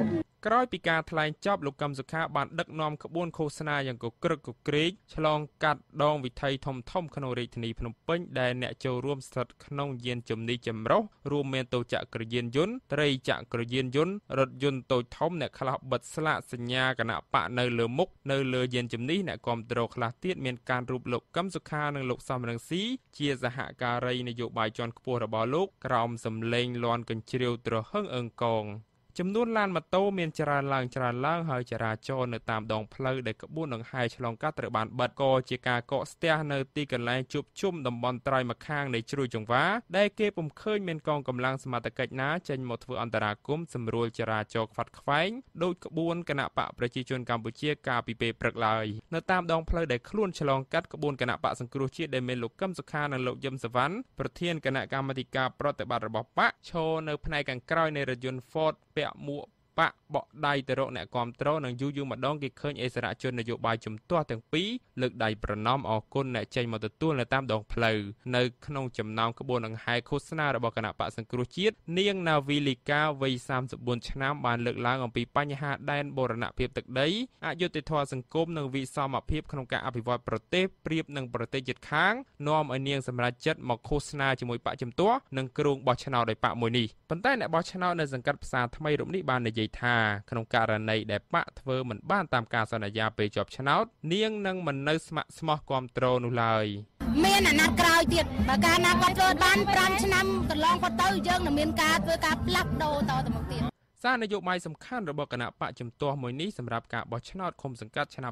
ក្រោយពីការថ្លែងចប់លោកកឹមសុខាបានដឹកនាំក្បួនឃោសនាយ៉ាងកក្រឹកកក្រែកឆ្លងកាត់ដងវិថីធំៗក្នុងរាជធានីភ្នំពេញដែលអ្នកចូលរួមស្ថិតក្នុងយានជំនិះចម្រុះរួមមានតូចក្រយានយន្តត្រីចក្រយានយន្តរថយន្តតូចធំអ្នកខ្លះបិទស្លាកសញ្ញាគណៈបកនៅលើមុខនៅលើយានជំនិះអ្នកគាំទ្រខ្លះទៀតមានការរូបលោកកឹមសុខានិងលោកសំរងស៊ីជាសហការីនយោបាយជាន់ខ្ពស់របស់លោកក្រោមសម្លេងលាន់កញ្ជ្រៀវទ្រហឹងអឹងកងចំនួនឡានម៉ូតូមានច្រើនឡើងហើយចរាចរណ៍នៅតាមដងផ្លូវដែលក្បួនដង្ហែឆ្លងកាត់ត្រូវបានបិទក៏ជាការកកស្ទះនៅទីកន្លែងជួបជុំតំបន់ត្រើយម្ខាងនៃជ្រោយចង្វាដែលគេពុំឃើញមានកងកម្លាំងសមត្ថកិច្ចណាចេញមកធ្វើអន្តរាគមន៍សម្រួលចរាចរណ៍ខ្វាត់ខ្វែងដោយក្បួនគណៈបកប្រជាជនកម្ពុជាកាលពីពេលព្រឹកឡើយនៅតាមដងផ្លូវដែលខ្លួនឆ្លងកាត់ក្បួនគណៈបកសង្គ្រោះជាតិដែលមានលោកកឹមសុខានិងលោកយឹមសវណ្ណប្រធានគណៈកម្មាធិការប្រតិបត្តិរបស់បកឈរនៅផ្នែកខាងក្រោយនៃរថយន្ត Ford ពាក់មួកបកបកដៃទៅរកអ្នកគាំទ្រនិងយូរម្ដងគេឃើញអិសរាជជននយោបាយជំទាស់ទាំងពីរលើកដៃប្រណម្យអរគុណអ្នកចេញមកទទួលនៅតាមដងផ្លូវនៅក្នុងចំណោមក្បួនដង្ហែឃោសនារបស់គណៈបកសង្គ្រោះជាតិនាងណាវីលីកាវ័យ34ឆ្នាំបានលើកឡើងអំពីបញ្ហាដែនបូរណភាពទឹកដីអយុត្តិធម៌សង្គមនិងវិសមភាពក្នុងការអភិវឌ្ឍប្រទេសប្រៀបនឹងប្រទេសជិតខាងនាំឲ្យនាងសម្រេចចិត្តមកឃោសនាជាមួយបកជំទាស់និងគ្រោងបោះឆ្នោតដោយបកមួយនេះប៉ុន្តែអ្នកបោះឆ្នោតនៅសង្កាត់ផ្សារថ្មីរូបនេះបាននិយាយថាក្នុងករណីដែលបកធ្វើមិនបានតាមការសន្យាពេលជាប់ឆ្នោតនាងនឹងមិននៅស្ម័គ្រស្មោះគាំទ្រនោះឡើយមានអាណត្តិក្រោយទៀតបើកាលណាគាត់ធ្វើបាន5ឆ្នាំកន្លងគាត់ទៅយើងនឹងមានការធ្វើការផ្លាស់ប្ដូរតទៅមុខទៀតសារនយោបាយសំខាន់របស់គណៈបកជំទាស់មួយនេះសម្រាប់ការបោះឆ្នោតឃុំសង្កាត់ឆ្នាំ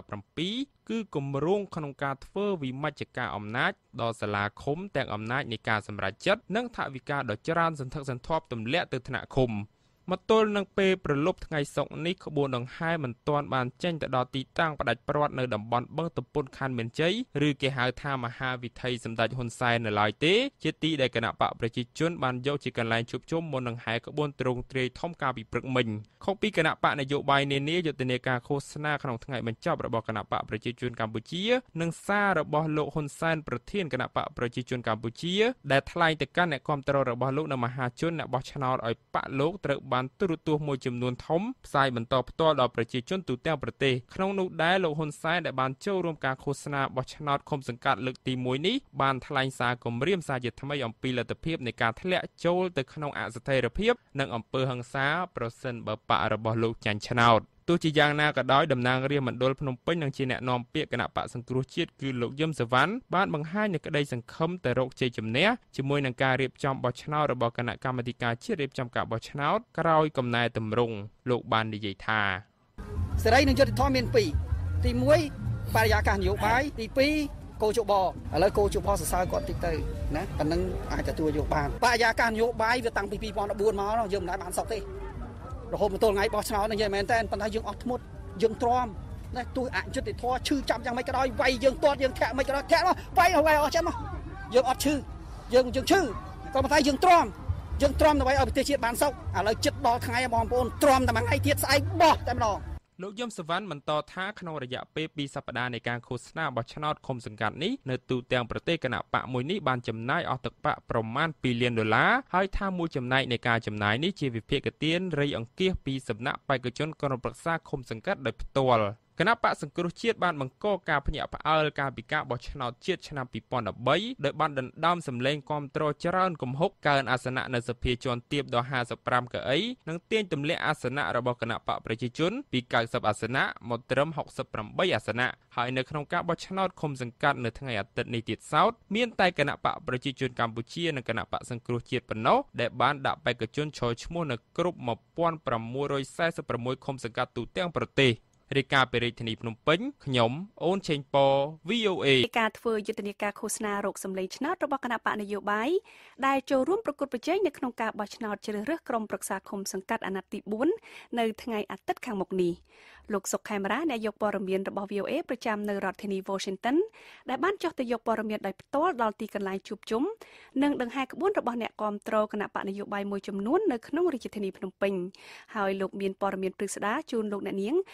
2017គឺគម្រោងក្នុងការធ្វើវិមជ្ឈការអំណាចដល់សាលាឃុំទាំងអំណាចនៃការសម្រេចចិត្តនិងថវិកាដ៏ច្រើនសន្ធឹកសន្ធាប់ទម្លាក់ទៅថ្នាក់ឃុំមកទល់នឹងពេលប្រលប់ថ្ងៃសុក្រនេះក្បួនដង្ហែមិនទាន់បានចេញទៅដល់ទីតាំងផ្ដាច់ព្រាត់នៅតំបន់បឹងទំពុនខណ្ឌមានជ័យឬគេហៅថាមហាវិថីសម្ដេចហ៊ុនសែននៅឡើយទេជាទីដែលគណៈបកប្រជាជនបានយកជាកន្លែងជួបជុំមុនដង្ហែក្បួនទ្រង់ទ្រាយធំកាលពីព្រឹកមិញខុសពីគណៈបកនយោបាយនានាយុទ្ធនាការឃោសនាក្នុងថ្ងៃបញ្ចប់របស់គណៈបកប្រជាជនកម្ពុជានិងសាររបស់លោកហ៊ុនសែនប្រធានគណៈបកប្រជាជនកម្ពុជាដែលថ្លែងទៅកាន់អ្នកគាំទ្ររបស់លោកនៅមហាជនអ្នកបោះឆ្នោតឲ្យបកលោកត្រូវបានទូរទស្សន៍មួយចំនួនធំផ្សាយបន្តផ្ទាល់ដល់ប្រជាជនទូទាំងប្រទេសក្នុងនោះដែរលោកហ៊ុនសែនដែលបានចូលរួមការឃោសនាបោះឆ្នោតឃុំសង្កាត់លើកទី1នេះបានថ្លែងសារគម្រាមសារជាថ្មីអំពីលទ្ធភាពនៃការធ្លាក់ចូលទៅក្នុងអស្ថិរភាពនិងអំពើហិង្សាប្រសិនបើបករបស់លោកចាញ់ឆ្នោតទោះជាយ៉ាងណាក៏ដោយតំណាងរាស្ត្រមណ្ឌលភ្នំពេញនិងជាអ្នកនាំពាក្យគណៈបកសង្គ្រោះជាតិគឺលោកយឹមសវណ្ណបានបង្ហាញនូវក្តីសង្ឃឹមទៅរកជ័យជំនះជាមួយនឹងការរៀបចំបោះឆ្នោតរបស់គណៈកម្មាធិការជាតិរៀបចំការបោះឆ្នោតក្រោយកំណែតម្រង់លោកបាននិយាយថាសេរីនិងយុត្តិធម៌មាន2ទី1បរិយាកាសនយោបាយទី2កោជបឥឡូវកោជបសរសើរគាត់តិចទៅណាប៉ណ្ណឹងអាចទទួលយកបានបរិយាកាសនយោបាយវាតាំងពី2014មកយើងមិនដែលបានសុខទេរហូតមកទល់ថ្ងៃបោះឆ្នោតនេះមែនតើប៉ុន្តែយើងអត់ធ្មត់យើងទ្រាំណាទោះអយុត្តិធម៌ឈឺចាប់យ៉ាងម៉េចក៏ដោយវាយយើងទាត់យើងធាក់មិនក៏ដោយធាក់មកវាយអស់ចិត្តមកយើងអត់ឈឺយើងឈឺក៏ប៉ុន្តែយើងទ្រាំដើម្បីឲ្យប្រទេសជាតិបានសុខឥឡូវចិត្តដល់ថ្ងៃបងប្អូនទ្រាំតែមួយថ្ងៃទៀតស្អែកបោះតែម្ដងលោកយឹមសវណ្ណបន្តថាក្នុងរយៈពេល2សប្តាហ៍នៃការឃោសនាបោះឆ្នោតឃុំសង្កាត់នេះនៅទូទាំងប្រទេសគណៈបកមួយនេះបានចំណាយអស់ទឹកប្រាក់ប្រមាណ$2លានហើយថាមួយចំណែកនៃការចំណាយនេះជាវិភាគទានរៃអង្គាសពីសំណាក់បេក្ខជនក្រុមប្រឹក្សាឃុំសង្កាត់ដោយផ្ទាល់គណៈបកសង្គ្រោះជាតិបានបង្កការភ្ញាក់ផ្អើលកាលពីការបោះឆ្នោតជាតិឆ្នាំ2013ដោយបានដណ្ដើមសម្លេងគាំទ្រច្រើនគំហុកកើនអាសនៈនៅសភាជាន់ទាបដល់55កៅអីនិងទាញទម្លាក់អាសនៈរបស់គណៈបកប្រជាជនពី90អាសនៈមកត្រឹម68អាសនៈហើយនៅក្នុងការបោះឆ្នោតឃុំសង្កាត់នៅថ្ងៃអាទិត្យនេះទៀតសោតមានតែគណៈបកប្រជាជនកម្ពុជានិងគណៈបកសង្គ្រោះជាតិប៉ុណ្ណោះដែលបានដាក់បេក្ខជនចូលឈ្មោះនៅគ្រប់1646ឃុំសង្កាត់ទូទាំងប្រទេសរាយការណ៍ពីរាជធានីភ្នំពេញខ្ញុំអូនឆេងប៉ VOA ការធ្វើយុទ្ធនាការឃោសនារោគសម្លេងឆ្នោតរបស់គណៈបកនយោបាយដែលចូលរួមប្រគល់ប្រជែងនៅក្នុងការបោះឆ្នោតជ្រើសរើសក្រុមប្រឹក្សាឃុំសង្កាត់អាណត្តិទី4នៅថ្ងៃអាទិត្យខាងមុខនេះលោកសុកខេមរានាយកព័ត៌មានរបស់ VOA ប្រចាំនៅរដ្ឋធានី Washington ដែលបានចុះទៅយកព័ត៌មានដោយផ្ទាល់ដល់ទីកន្លែងជួបជុំនិងដង្ហែក្បួនរបស់អ្នកគាំទ្រគណៈបកនយោបាយមួយចំនួននៅក្នុងរាជធានីភ្នំពេញហើយលោកមានព័ត៌មានព្រឹស្ដារជូនលោកអ្នកនាងអំ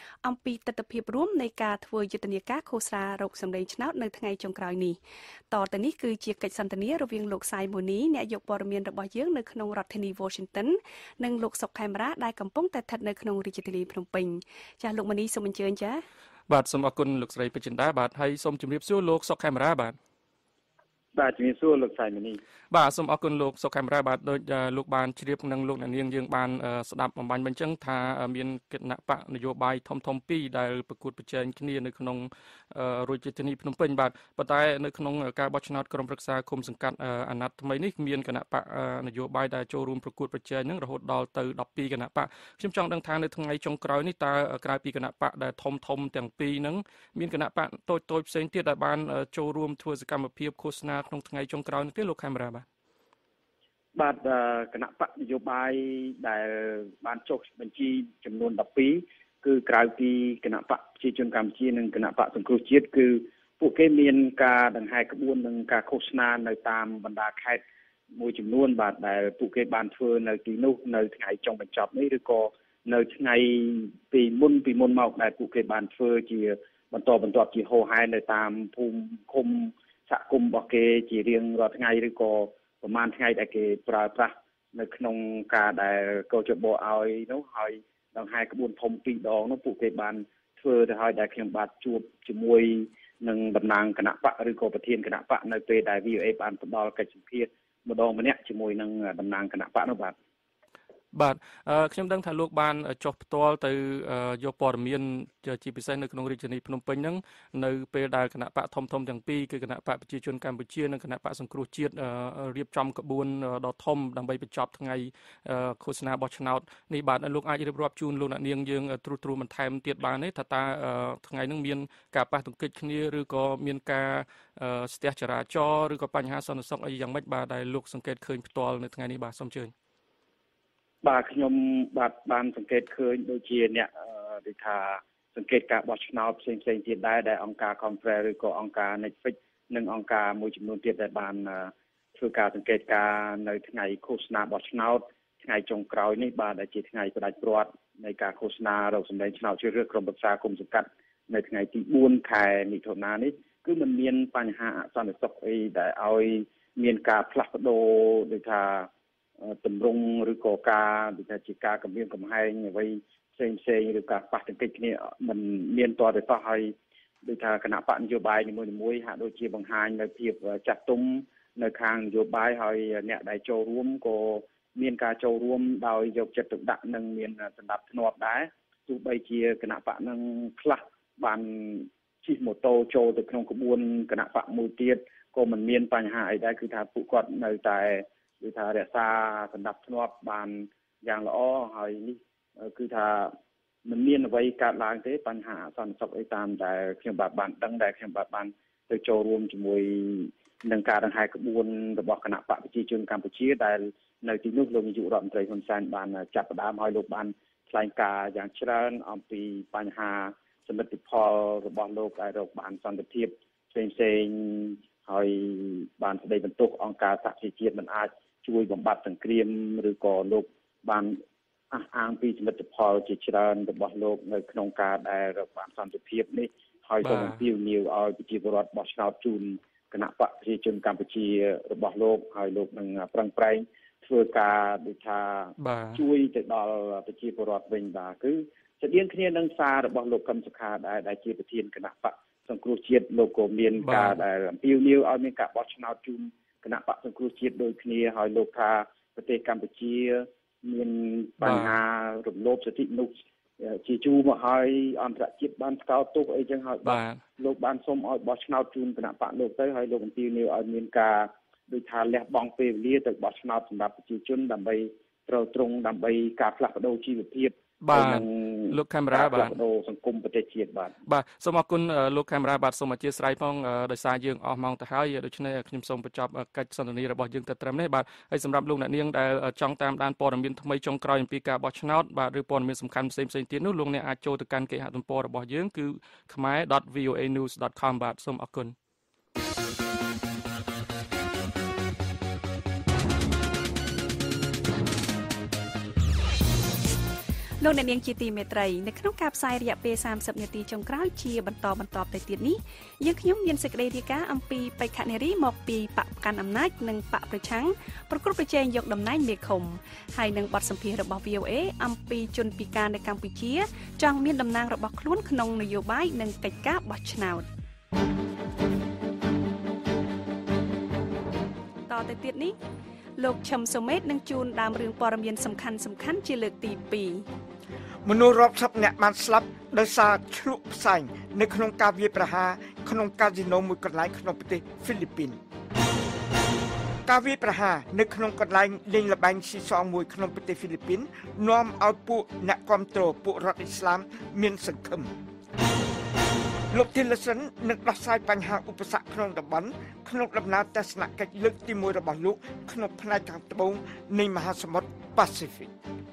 ពីទស្សនវិជ្ជារួមនៃការធ្វើយុទ្ធនាការឃោសនារោគសម្លេងឆ្នោតនៅថ្ងៃចុងក្រោយនេះតទៅនេះគឺជាកិច្ចសន្ទនារវាងលោកសៃម៉ូនីអ្នកយកព័ត៌មានរបស់យើងនៅក្នុងរដ្ឋធានី Washington និងលោកសុកខេមរាដែលកំពុងតែស្ថិតនៅក្នុងរាជធានីភ្នំពេញចាស់លោកម៉ូនីសូមអញ្ជើញចា៎បាទសូមអរគុណលោកស្រីពេជ្រចិន្តាបាទហើយសូមជម្រាបសួរលោកសុកខេមរាបាទជំរាបសួរលោកសៃម៉ូនីបាទសូមអរគុណលោកសុកខេមរាបាទដូចលោកបានជ្រាបនឹងលោកអ្នកនាងយើងបានស្ដាប់បំបញ្ញបញ្ចឹងថាមានគណៈបកនយោបាយធំពីរដែលប្រកួតប្រជែងគ្នានៅក្នុងរាជធានីភ្នំពេញបាទប៉ុន្តែនៅក្នុងការបោះឆ្នោតក្រុមប្រឹក្សាគុំសង្កាត់អាណត្តិថ្មីនេះមានគណៈបកនយោបាយដែលចូលរួមប្រកួតប្រជែងនឹងរហូតដល់ទៅ12គណៈបកខ្ញុំចង់ដឹងថានៅថ្ងៃចុងក្រោយនេះតើក្រៅពីគណៈបកដែលធំទាំងពីរហ្នឹងមានគណៈបកតូចផ្សេងទៀតដែលបានចូលរួមធ្វើសកម្មភាពឃោសនាក្នុងថ្ងៃចុងក្រោយនេះទេលោកខេមរាបាទគណៈបកនយោបាយដែលបានចុះបញ្ជីចំនួន12គឺក្រៅពីគណៈបកប្រជាជនកម្ពុជានិងគណៈបកសង្គ្រោះជាតិគឺពួកគេមានការដង្ហែក្បួននិងការឃោសនានៅតាមបណ្ដាខេត្តមួយចំនួនបាទដែលពួកគេបានធ្វើនៅទីនោះនៅថ្ងៃចុងបញ្ចប់នេះឬក៏នៅថ្ងៃពីមុនមកដែលពួកគេបានធ្វើជាបន្តបន្ទាប់ជាហោហែនៅតាមភូមិឃុំសហគមន៍របស់គេជារៀងរាល់ថ្ងៃឬក៏ប្រហែលថ្ងៃដែលគេប្រើប្រាស់នៅក្នុងការដែលកោជបឲ្យនោះហើយដង្ហែក្បួនធំ2ដងនោះពួកគេបានធ្វើទៅហើយដែលខ្ញុំបាទជួបជាមួយនឹងតំណាងគណៈបកឬក៏ប្រធានគណៈបកនៅពេលដែល VOA បានផ្ដល់កិច្ចសម្ភាសន៍ម្ដងម្នាក់ជាមួយនឹងតំណាងគណៈបកនោះបាទខ្ញុំដឹងថាលោកបានចុះផ្ទាល់ទៅយកព័ត៌មានជាពិសេសនៅក្នុងរាជធានីភ្នំពេញហ្នឹងនៅពេលដែលគណៈបកធំទាំងពីរគឺគណៈបកប្រជាជនកម្ពុជានិងគណៈបកសង្គ្រោះជាតិរៀបចំក្បួនដ៏ធំដើម្បីបញ្ចប់ថ្ងៃឃោសនាបោះឆ្នោតនេះបាទលោកអាចរៀបរាប់ជូនលោកអ្នកនាងយើងត្រួសបន្ថែមទៀតបានទេថាតើថ្ងៃហ្នឹងមានការប៉ះទង្គិចគ្នាឬក៏មានការស្ទះចរាចរណ៍ឬក៏បញ្ហាសន្តិសុខអីយ៉ាងម៉េចបាទដែលលោកសង្កេតឃើញផ្ទាល់នៅថ្ងៃនេះបាទសូមអញ្ជើញបាទខ្ញុំបានសង្កេតឃើញដូចជាអ្នកដូចថាសង្កេតការបោះឆ្នោតផ្សេងទៀតដែរដែលអង្គការ Conference ឬក៏អង្គការ Netflix និងអង្គការមួយចំនួនទៀតដែលបានធ្វើការសង្កេតការនៅថ្ងៃឃោសនាបោះឆ្នោតថ្ងៃចុងក្រោយនេះបាទដែលជាថ្ងៃផ្ដាច់ព្រាត់នៃការឃោសនារោគសម្លេងឆ្នោតជ្រើសរើសក្រុមប្រឹក្សាគុំសង្កាត់នៅថ្ងៃទី4ខែមិថុនានេះគឺมันមានបញ្ហាអសន្តិសុខអីដែលឲ្យមានការផ្លាស់ប្ដូរដូចថាតម្រង់ឬក៏ការដូចថាជាការគម្រាមកំហែងអ្វីផ្សេងឬការប៉ះទង្គិចគ្នាมันមានតទៅតោះហើយដូចថាគណៈបកនយោបាយនីមួយហាក់ដូចជាបង្ហាញនៅភាពចាស់ទុំនៅខាងនយោបាយហើយអ្នកដែលចូលរួមក៏មានការចូលរួមដោយយកចិត្តទុកដាក់និងមានសណ្ដាប់ធ្នាប់ដែរទោះបីជាគណៈបកនឹងខ្លះបានជិះម៉ូតូចូលទៅក្នុងក្បួនគណៈបកមួយទៀតក៏មិនមានបញ្ហាអីដែរគឺថាពួកគាត់នៅតែគឺថារក្សាសណ្ដាប់ធ្នាប់បានយ៉ាងល្អហើយនេះគឺថាមិនមានអ្វីកើតឡើងទេបញ្ហាសន្តិសុខអីតាមដែលខ្ញុំបាទបានដឹងដែលខ្ញុំបាទបានទៅចូលរួមជាមួយនឹងការដង្ហែក្បួនរបស់គណៈបកប្រជាជនកម្ពុជាដែលនៅទីនោះលោកនាយករដ្ឋមន្ត្រីហ៊ុនសែនបានចាប់ផ្ដើមឲ្យលោកបានថ្លែងការណ៍យ៉ាងច្រើនអំពីបញ្ហាសមិទ្ធផលរបស់លោកដែលរកបានសន្តិភាពផ្សេងហើយបានស្ដីបន្ទោសអង្គការសហជីវជាតិមិនអាចជួយបំបត្តិសង្គ្រាមឬក៏លោកបានអះអាងពីសមិទ្ធផលជាច្រើនរបស់លោកនៅក្នុងការដែលរកបានសន្តិភាពនេះហើយសូមអំពាវនាវឲ្យប្រជាពលរដ្ឋបោះឆ្នោតជូនគណៈបកប្រជាជនកម្ពុជារបស់លោកហើយលោកនឹងប្រឹងប្រែងធ្វើការដូចថាជួយទៅដល់ប្រជាពលរដ្ឋវិញបាទគឺស្តៀងគ្នានឹងសាររបស់លោកកឹមសុខាដែលជាប្រធានគណៈបកសង្គ្រោះជាតិលោកក៏មានការដែលអំពាវនាវឲ្យមានការបោះឆ្នោតជូនគណៈបកសង្គ្រោះជាតិដូចគ្នាហើយលោកថាប្រទេសកម្ពុជាមានបញ្ហារំលោភសិទ្ធិមនុស្សជាយូរមកហើយអន្តរជាតិបានស្កោតទោសអីចឹងហើយបាទលោកបានសូមឲ្យបោះឆ្នោតជូនគណៈបកលោកទៅហើយលោកអំពាវនាវឲ្យមានការដូចថាលះបង់ពេលវេលាទៅបោះឆ្នោតសម្រាប់ប្រជាជនដើម្បីត្រូវត្រង់ដើម្បីការផ្លាស់ប្ដូរជីវភាពបាទលោកខេមរាបាទសង្គមប្រទេសជាតិបាទសូមអរគុណលោកខេមរាបាទសូមអធិស្ឋានផងដោយសារយើងអស់ម៉ោងទៅហើយដូច្នេះខ្ញុំសូមបញ្ចប់កិច្ចសន្ទនារបស់យើងទៅត្រឹមនេះបាទហើយសម្រាប់លោកអ្នកនាងដែលចង់តាមដានព័ត៌មានថ្មីចុងក្រោយអំពីការបោះឆ្នោតបាទឬព័ត៌មានសំខាន់ផ្សេងទៀតនោះលោកអ្នកអាចចូលទៅកាន់គេហទំព័ររបស់យើងគឺ khmer.voanews.com បាទសូមអរគុណលោកអ្នកនាងជាទីមេត្រីនៅក្នុងការផ្សាយរយៈពេល30នាទីចុងក្រោយជាបន្តទៅទៀតនេះយើងខ្ញុំមានសេចក្តីរាយការណ៍អំពីបេក្ខនារីមកពីបកកាន់អំណាចនិងបកប្រឆាំងប្រគល់ប្រជែងយកតំណែងមេឃុំហើយនឹងបទសម្ភាសន៍របស់ VOA អំពីជនពិការនៅកម្ពុជាចង់មានតំណែងរបស់ខ្លួនក្នុងនយោបាយនិងកិច្ចការបោះឆ្នោតតទៅទៀតនេះលោកឈឹមសុមេតនឹងជួនដើមរឿងព័ត៌មានសំខាន់ជាលើកទី2 មនុស្សរាប់សិបនាក់បានស្លាប់ដោយសារឆ្លក់ផ្សែងនៅក្នុងការវាយប្រហារក្នុងកាស៊ីណូមួយកន្លែងក្នុងប្រទេសហ្វីលីពីនការវាយប្រហារនៅក្នុងកន្លែងលេងល្បែងស៊ីសងមួយក្នុងប្រទេសហ្វីលីពីននាំឲ្យពួកអ្នកគ្រប់គ្រងពួករដ្ឋអ៊ីស្លាមមានសង្ឃឹមលោក Tillerson នឹងដោះស្រាយបញ្ហាឧបសគ្គក្នុងតំបន់ក្នុងដំណើរទស្សនកិច្ចលើកទី1របស់លោកក្នុងផ្នែកខាងត្បូងនៃមហាសមុទ្រ Pacific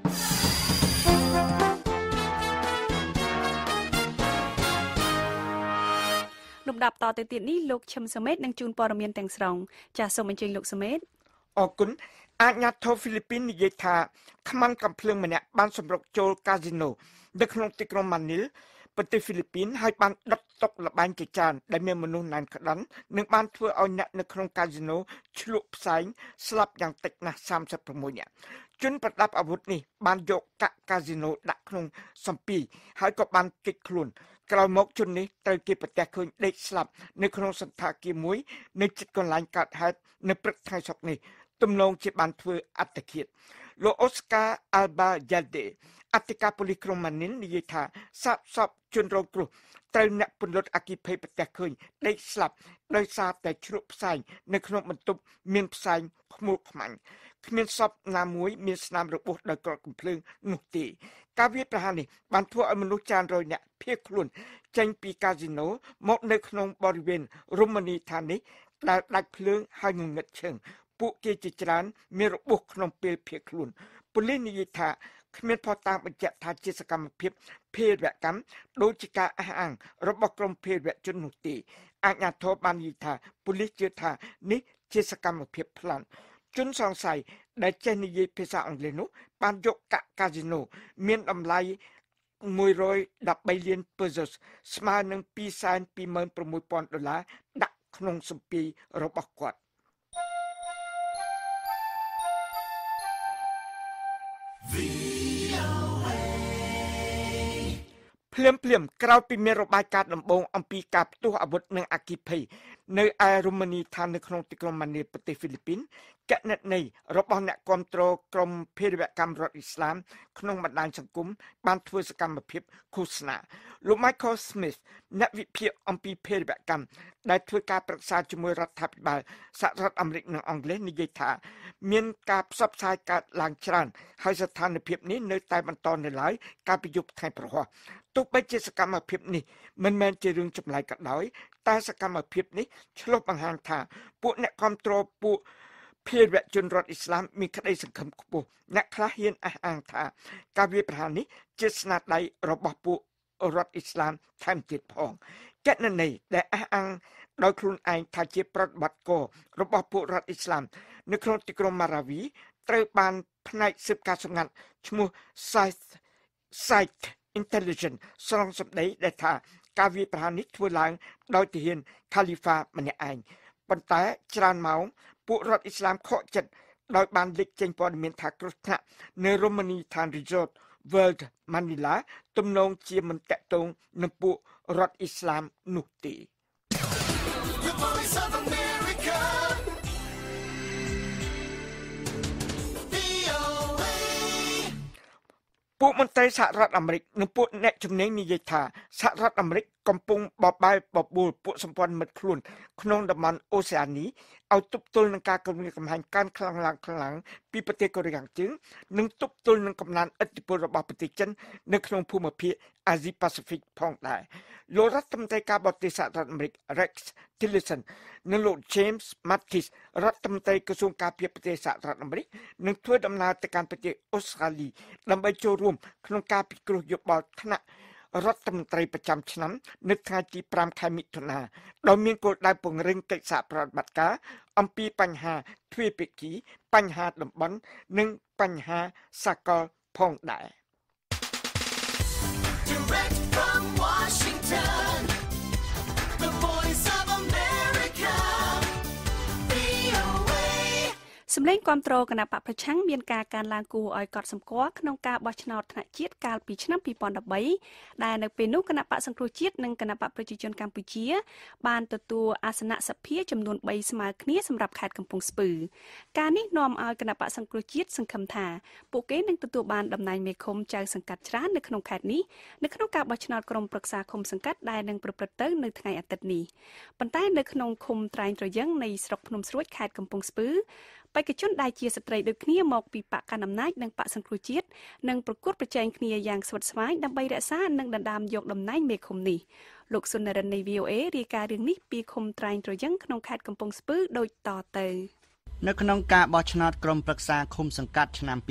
លំដាប់តទៅទៀតនេះលោកឈឹមសមេតនឹងជូនព័ត៌មានទាំងស្រុងចាសសូមអញ្ជើញលោកសមេតអរគុណអាជ្ញាធរហ្វីលីពីននិយាយថាខ្មាំងកាំភ្លើងម្នាក់បានសម្រុកចូលកាស៊ីណូនៅក្នុងទីក្រុងម៉ានីលប្រទេសហ្វីលីពីនហើយបានដុតតុកល្បែងជាច្រើនដែលមានមនុស្សណែនក្តាន់និងបានធ្វើឲ្យអ្នកនៅក្នុងកាស៊ីណូឆ្លក់ផ្សែងស្លាប់យ៉ាងតិចណាស់36នាក់ជនប្រដាប់អាវុធនេះបានយកកាស៊ីណូដាក់ក្នុងសម្ពាយហើយក៏បានគេចខ្លួនក្រោយមកជននេះត្រូវគេប្រទះឃើញដេកស្លាប់នៅក្នុងសន្តាគារមួយនៅជិតកន្លែងកើតហេតុនៅព្រឹកថ្ងៃសុក្រនេះទំនងជាបានធ្វើអត្តឃាតលោកអូស្កាអាល់បាយ៉ាល់ដេអធិការប៉ូលីសក្រុងម៉ានីលនិយាយថាសាកសពជនរងគ្រោះត្រូវអ្នកពន្លត់អគ្គិភ័យប្រទះឃើញដេកស្លាប់ដោយសារតែជ្រក់ផ្សែងនៅក្នុងបន្ទប់មានផ្សែងខ្មុលខ្មាញ់គ្មានសពណាមួយមានស្នាមរបួសដោយក្រកំភ្លើងនោះទេការវាយប្រហារនេះបានធ្វើឲ្យមនុស្សច្រើនរយនាក់ភៀសខ្លួនចេញពីកាស៊ីណូមកនៅក្នុងបរិវេណរមណីយដ្ឋាននេះដែលដាច់ភ្លើងហើយងងឹតឈឹងពួកគេជាច្រើនមានរបួសក្នុងពេលភៀសខ្លួនប៉ូលីសនិយាយថាគ្មានភស្តុតាងបញ្ជាក់ថាជាសកម្មភាពភេរវកម្មដូចជាការអះអាងរបស់ក្រុមភេរវជននោះទេអាជ្ញាធរបាននិយាយថាប៉ូលីសជឿថានេះជាសកម្មភាពប្លន់ជនសង្ស័យដែលចេះនិយាយភាសាអង់គ្លេសនោះបានយកកាស៊ីណូមានតម្លៃ$113 លានស្មើនឹង$226,000ដាក់ក្នុងសម្ពាយរបស់គាត់ភ្លាមក្រោយពីមានរបាយការណ៍ដំបូងអំពីការផ្ទុះអាវុធនិងអគ្គិភ័យនៅឯរមណីយដ្ឋាននៅក្នុងទីក្រុងម៉ានីលប្រទេសហ្វីលីពីនគណនីរបស់អ្នកគ្រប់គ្រងក្រុមភេរវកម្មរដ្ឋអ៊ីស្លាមក្នុងបណ្ដាញសង្គមបានធ្វើសកម្មភាពឃោសនាលោក Michael Smith អ្នកវិភាគអំពីភេរវកម្មដែលធ្វើការប្រឹក្សាជាមួយរដ្ឋាភិបាលសហរដ្ឋអាមេរិកនិងអង់គ្លេសនិយាយថាមានការផ្សព្វផ្សាយកើតឡើងច្រើនហើយស្ថានភាពនេះនៅតែបន្តនៅឡើយកាលពីយប់ថ្ងៃប្រហ័សទោះបីជាសកម្មភាពនេះមិនមែនជារឿងចម្លែកក៏ដោយតែសកម្មភាពនេះឆ្លុះបង្ហាញថាពួកអ្នកគ្រប់គ្រងពួកភេរវជនរដ្ឋអ៊ីស្លាមមានក្តីសង្ឃឹមខ្ពស់អ្នកខ្លះហ៊ានអះអាងថាការវាយប្រហារនេះជាស្នាដៃរបស់ពួករដ្ឋអ៊ីស្លាមថែមទៀតផងគណនីដែលអះអាងដោយខ្លួនឯងថាជាប្រតិបត្តិការរបស់ពួករដ្ឋអ៊ីស្លាមនៅក្នុងទីក្រុងម៉ារាវីត្រូវបានផ្នែកស៊ើបការណ៍សម្ងាត់ឈ្មោះ Site Intelligence ស្រង់សម្ដីដែលថាការវាយប្រហារនេះធ្វើឡើងដោយទាហាន Khalifa ម្នាក់ឯងប៉ុន្តែច្រើនម៉ោងពួករដ្ឋអ៊ីស្លាមខកចិត្តដោយបានលេចចេញព័ត៌មានថាគ្រោះថ្នាក់នៅរមណីយដ្ឋាន Resort World Manila ទំនងជាមិនតាក់ទងនឹងពួករដ្ឋអ៊ីស្លាមនោះទេពួកមន្ត្រីសហរដ្ឋអាមេរិកនិងពួកអ្នកជំនាញនិយាយថាសហរដ្ឋអាមេរិកកំពុងបបាយបបួលពួកសម្ព័ន្ធមិត្តខ្លួនក្នុងតំបន់អូសេអានីឲ្យទប់ទល់នឹងការគំរាមកំហែងកាន់ខ្លាំងពីប្រទេសកូរ៉េខាងជើងនិងទប់ទល់នឹងកំណើនឥទ្ធិពលរបស់ប្រទេសចិននៅក្នុងភូមិភាគអាស៊ីប៉ាស៊ីហ្វិកផងដែរលោករដ្ឋមន្ត្រីការបរទេសសហរដ្ឋអាមេរិក Rex Tillerson និងលោក James Mattis រដ្ឋមន្ត្រីក្រសួងការពារប្រទេសសហរដ្ឋអាមេរិកនឹងធ្វើដំណើរទៅកាន់ប្រទេសអូស្ត្រាលីដើម្បីចូលរួមក្នុងការពិគ្រោះយោបល់ថ្នាក់រដ្ឋមន្ត្រីប្រចាំឆ្នាំនៅថ្ងៃទី5ខែមិថុនាដោយមានគោលដៅពង្រឹងកិច្ចសហប្រតិបត្តិការអំពីបញ្ហាទ្វេភាគីបញ្ហាតំបន់និងបញ្ហាសកលផងដែរសម្លេងគាំទ្រគណៈបកប្រឆាំងមានការកើនឡើងគួរឲ្យកត់សម្គាល់ក្នុងការបោះឆ្នោតថ្នាក់ជាតិកាលពីឆ្នាំ2013ដែលនៅពេលនោះគណៈបកសង្គ្រោះជាតិនិងគណៈបកប្រជាជនកម្ពុជាបានទទួលអាសនៈសភាចំនួន3ស្មើគ្នាសម្រាប់ខេត្តកំពង់ស្ពឺការនេះនាំឲ្យគណៈបកសង្គ្រោះជាតិសង្ឃឹមថាពួកគេនឹងទទួលបានតំណែងមេឃុំចៅសង្កាត់ច្រើននៅក្នុងខេត្តនេះនៅក្នុងការបោះឆ្នោតក្រុមប្រឹក្សាឃុំសង្កាត់ដែលនឹងប្រព្រឹត្តទៅនៅថ្ងៃអាទិត្យនេះប៉ុន្តែនៅក្នុងឃុំត្រែងត្រយឹងនៃស្រុកភ្នំស្រួចខេត្តកំពង់ស្ពឺបេក្ខជនដែលជាស្ត្រីដូចគ្នាមកពីបកកណ្ដាលអំណាចនិងបកសង្គ្រោះជាតិនឹងប្រកួតប្រជែងគ្នាយ៉ាងស្វិតស្វាញដើម្បីរក្សានិងដណ្ដើមយកតំណែងមេឃុំនេះលោកសុនរិននៃ VOA រាយការណ៍រឿងនេះពីឃុំត្រែងត្រយឹងក្នុងខេត្តកំពង់ស្ពឺដូចតទៅនៅក្នុងការបោះឆ្នោតក្រុមប្រឹក្សាឃុំសង្កាត់ឆ្នាំ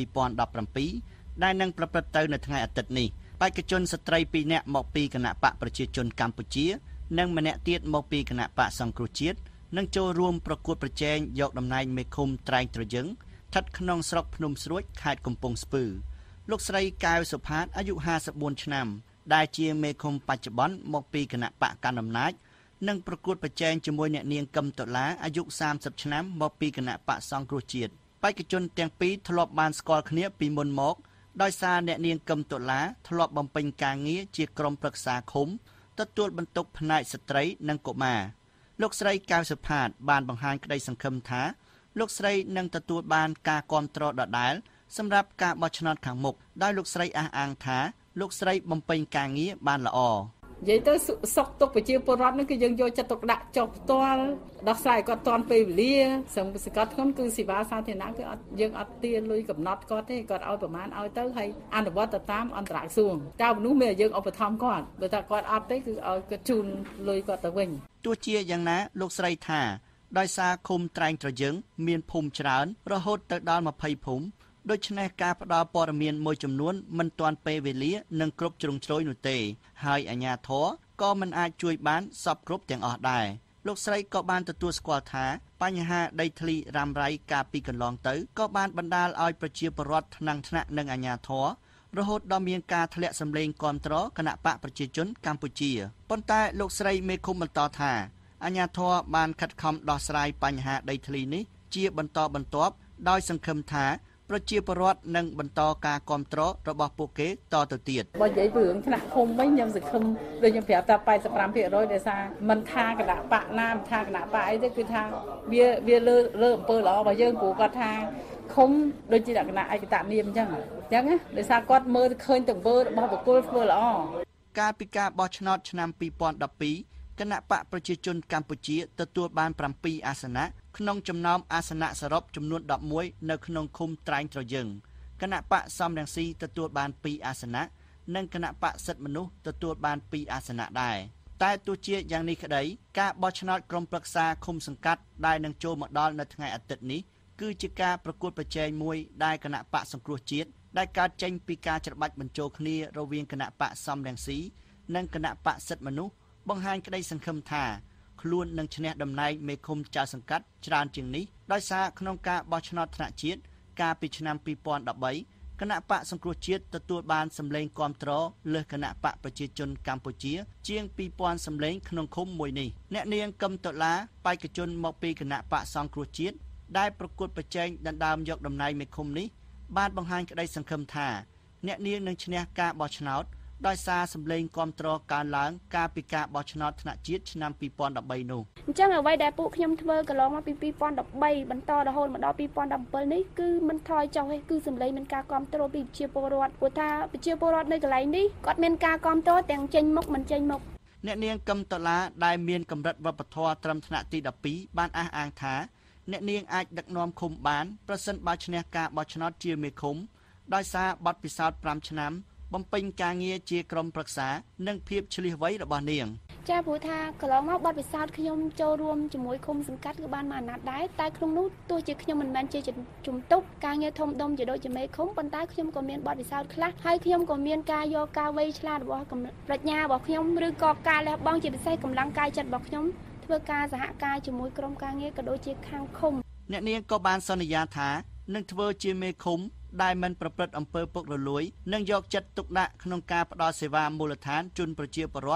2017ដែលនឹងប្រព្រឹត្តទៅនៅថ្ងៃអាទិត្យនេះបេក្ខជនស្ត្រី2នាក់មកពីគណៈបកប្រជាជនកម្ពុជានិងម្នាក់ទៀតមកពីគណៈបកសង្គ្រោះជាតិនឹងចូលរួមប្រកួតប្រជែងយកតំណែងមេឃុំត្រែងត្រយឹងស្ថិតក្នុងស្រុកភ្នំស្រួចខេត្តកំពង់ស្ពឺលោកស្រីកែវសុផាតអាយុ54ឆ្នាំដែលជាមេឃុំបច្ចុប្បន្នមកពីគណៈបកកណ្ដាលអំណាចនឹងប្រកួតប្រជែងជាមួយអ្នកនាងកឹមតុលាអាយុ30ឆ្នាំមកពីគណៈបកសង្គ្រោះជាតិបេក្ខជនទាំងពីរធ្លាប់បានស្គាល់គ្នាពីមុនមកដោយសារអ្នកនាងកឹមតុលាធ្លាប់បំពេញការងារជាក្រុមប្រឹក្សាឃុំទទួលបន្ទុកផ្នែកស្ត្រីនិងកុមារលោកស្រីកៅសុផាតបានបង្ហាញក្តីសង្ឃឹមថាលោកស្រីនឹងទទួលបានការគាំទ្រដដែលសម្រាប់ការបោះឆ្នោតខាងមុខដោយលោកស្រីអះអាងថាលោកស្រីបំពេញការងារបានល្អនិយាយទៅសុខទុក្ខប្រជាពលរដ្ឋនេះគឺយើងយកចិត្តទុកដាក់ចុះផ្ទាល់ដោះស្រាយគាត់តាន់ពេលវេលាសង្កត់ខ្ញុំគឺសេវាសាធារណៈគឺយើងអត់ទារលុយកំណត់គាត់ទេគាត់ឲ្យប្រមាណឲ្យទៅហើយអនុវត្តទៅតាមអន្តរក្រសួងតើមនុស្សមានយើងឧបត្ថម្ភគាត់បើថាគាត់អត់ទេគឺឲ្យគាត់ជូនលុយគាត់ទៅវិញទោះជាយ៉ាងណាលោកស្រីថាដោយសារឃុំត្រែងត្រយឹងមានភូមិច្រើនរហូតទៅដល់20ភូមិដូច្នេះការផ្ដល់ព័ត៌មានមួយចំនួនមិនទាន់ពេលវេលានិងគ្រប់ជ្រុងជ្រោយនោះទេហើយអាជ្ញាធរក៏មិនអាចជួយបានសពគ្រប់ទាំងអស់ដែរលោកស្រីក៏បានទទួលស្គាល់ថាបញ្ហាដីធ្លីរ៉ាំរ៉ៃកាលពីកន្លងទៅក៏បានបណ្ដាលឲ្យប្រជាពលរដ្ឋថ្នាក់ៗនិងអាជ្ញាធររហូតដល់មានការធ្លាក់សម្លេងគាំទ្រគណៈបកប្រជាជនកម្ពុជាប៉ុន្តែលោកស្រីមេឃុំបន្តថាអាជ្ញាធរបានខិតខំដោះស្រាយបញ្ហាដីធ្លីនេះជាបន្តបន្ទាប់ដោយសង្ឃឹមថាប្រជាពលរដ្ឋនឹងបន្តការគាំទ្ររបស់ពួកគេតទៅទៀតបើនិយាយពីរឿងថ្នាក់ឃុំវិញខ្ញុំសង្ឃឹមដូចខ្ញុំប្រាប់ថា 85% ដោយសារមិនថាគណៈបកណាមិនថាគណៈបកអីទេគឺថាវាលើអំពើល្អរបស់យើងព្រោះគាត់ថាឃុំដូចជាលក្ខណៈឯកតនាមអញ្ចឹងណាដោយសារគាត់មើលឃើញទង្វើរបស់បុគ្គលធ្វើល្អកាលពីការបោះឆ្នោតឆ្នាំ2012គណៈបកប្រជាជនកម្ពុជាទទួលបាន7អាសនៈក្នុងចំណោមអាសនៈសរុបចំនួន11នៅក្នុងឃុំត្រែងត្រយឹងគណៈបកសំរងស៊ីទទួលបាន2អាសនៈនិងគណៈបកសិទ្ធិមនុស្សទទួលបាន2អាសនៈដែរតែទោះជាយ៉ាងនេះក្តីការបោះឆ្នោតក្រុមប្រឹក្សាឃុំសង្កាត់ដែលនឹងចូលមកដល់នៅថ្ងៃអាទិត្យនេះគឺជាការប្រកួតប្រជែងមួយដែលគណៈបកសង្គ្រោះជាតិដែលកើតចេញពីការច្របាច់បញ្ចូលគ្នារវាងគណៈបកសំរងស៊ីនិងគណៈបកសិទ្ធិមនុស្សបង្ហាញក្តីសង្ឃឹមថាខ្លួននឹងឈ្នះតំណែងមេឃុំចៅសង្កាត់ច្រើនជាងនេះដោយសារក្នុងការបោះឆ្នោតថ្នាក់ជាតិកាលពីឆ្នាំ2013គណៈបកសង្គ្រោះជាតិទទួលបានសម្លេងគាំទ្រលើសគណៈបកប្រជាជនកម្ពុជាជាង 2000 សម្លេងក្នុងឃុំមួយនេះអ្នកនាងកឹមតុលាបេក្ខជនមកពីគណៈបកសង្គ្រោះជាតិដែលប្រកួតប្រជែងដណ្ដើមយកតំណែងមេឃុំនេះបានបង្ហាញក្តីសង្ឃឹមថាអ្នកនាងនឹងឈ្នះការបោះឆ្នោតដោយសារសម្លេងគាំទ្រកើនឡើងកាលពីការបោះឆ្នោតថ្នាក់ជាតិឆ្នាំ2013នោះអញ្ចឹងអ្វីដែលពួកខ្ញុំធ្វើកន្លងមកពី2013បន្តរហូតមកដល់2017នេះគឺមិនថយចុះទេគឺសម្លេងមានការគាំទ្រពីប្រជាពលរដ្ឋព្រោះថាប្រជាពលរដ្ឋនៅកន្លែងនេះគាត់មានការគាំទ្រទាំងចេញមុខមិនចេញមុខអ្នកនាងកឹមតុលាដែលមានកម្រិតវប្បធម៌ត្រឹមថ្នាក់ទី12បានអះអាងថាអ្នកនាងអាចដឹកនាំឃុំបានប្រសិនបើឈ្នះការបោះឆ្នោតជាមេឃុំដោយសារបទពិសោធន៍5ឆ្នាំបំពេញការងារជាក្រុមប្រឹក្សានិងភាពឆ្លៀសវៃរបស់នាងចាព្រោះថាកន្លងមកបទពិសោធន៍ខ្ញុំចូលរួមជាមួយឃុំសង្កាត់គឺបានមកអាណត្តិដែរតែក្នុងនោះទោះជាខ្ញុំមិនមែនជាជំទប់ការងារធំដុំជាដូចជាមេឃុំប៉ុន្តែខ្ញុំក៏មានបទពិសោធន៍ខ្លះហើយខ្ញុំក៏មានការយកការវៃឆ្លាតរបស់ប្រាជ្ញារបស់ខ្ញុំឬក៏ការលះបង់ជាពិសេសកម្លាំងកាយចិត្តរបស់ខ្ញុំធ្វើការសហការជាមួយក្រុមការងារក៏ដូចជាខាងឃុំអ្នកនាងក៏បានសន្យាថានឹងធ្វើជាមេឃុំដែលមិនប្រព្រឹត្តអំពើពុករលួយនិងយកចិត្តទុកដាក់ក្នុងការផ្តល់សេវាមូលដ្ឋានជូនប្រជាពលរដ្ឋ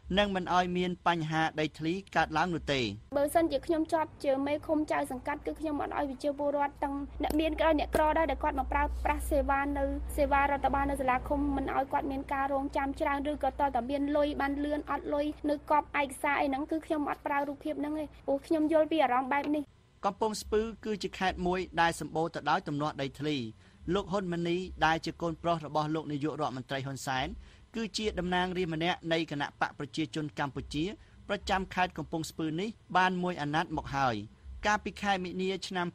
និងមិនឲ្យមានបញ្ហាដីធ្លីកើតឡើងនោះទេបើសិនជាខ្ញុំជាប់ជាមេឃុំចៅសង្កាត់គឺខ្ញុំអត់ឲ្យប្រជាពលរដ្ឋទាំងអ្នកមានក្រអ្នកក្រដែរដែលគាត់មកប្រើប្រាស់សេវានៅសេវារដ្ឋបាលនៅសាលាឃុំមិនឲ្យគាត់មានការរងចាំច្រើនឬក៏តើមានលុយបានលឿនអត់លុយនៅកប់ឯកសារអីហ្នឹងគឺខ្ញុំអត់ប្រើរូបភាពហ្នឹងទេព្រោះខ្ញុំយល់ពីអារម្មណ៍បែបនេះកំពង់ស្ពឺគឺជាខេត្តមួយដែលសម្បូរទៅដោយទំនាស់ដីធ្លីលោកហ៊ុនម៉ាណីដែលជាកូនប្រុសរបស់លោកនាយករដ្ឋមន្ត្រីហ៊ុនសែនគឺជាតំណាងរាស្ត្រម្នាក់នៃគណៈបកប្រជាជនកម្ពុជាប្រចាំខេត្តកំពង់ស្ពឺនេះបានមួយអាណត្តិមកហើយកាលពីខែមិនិនាឆ្នាំ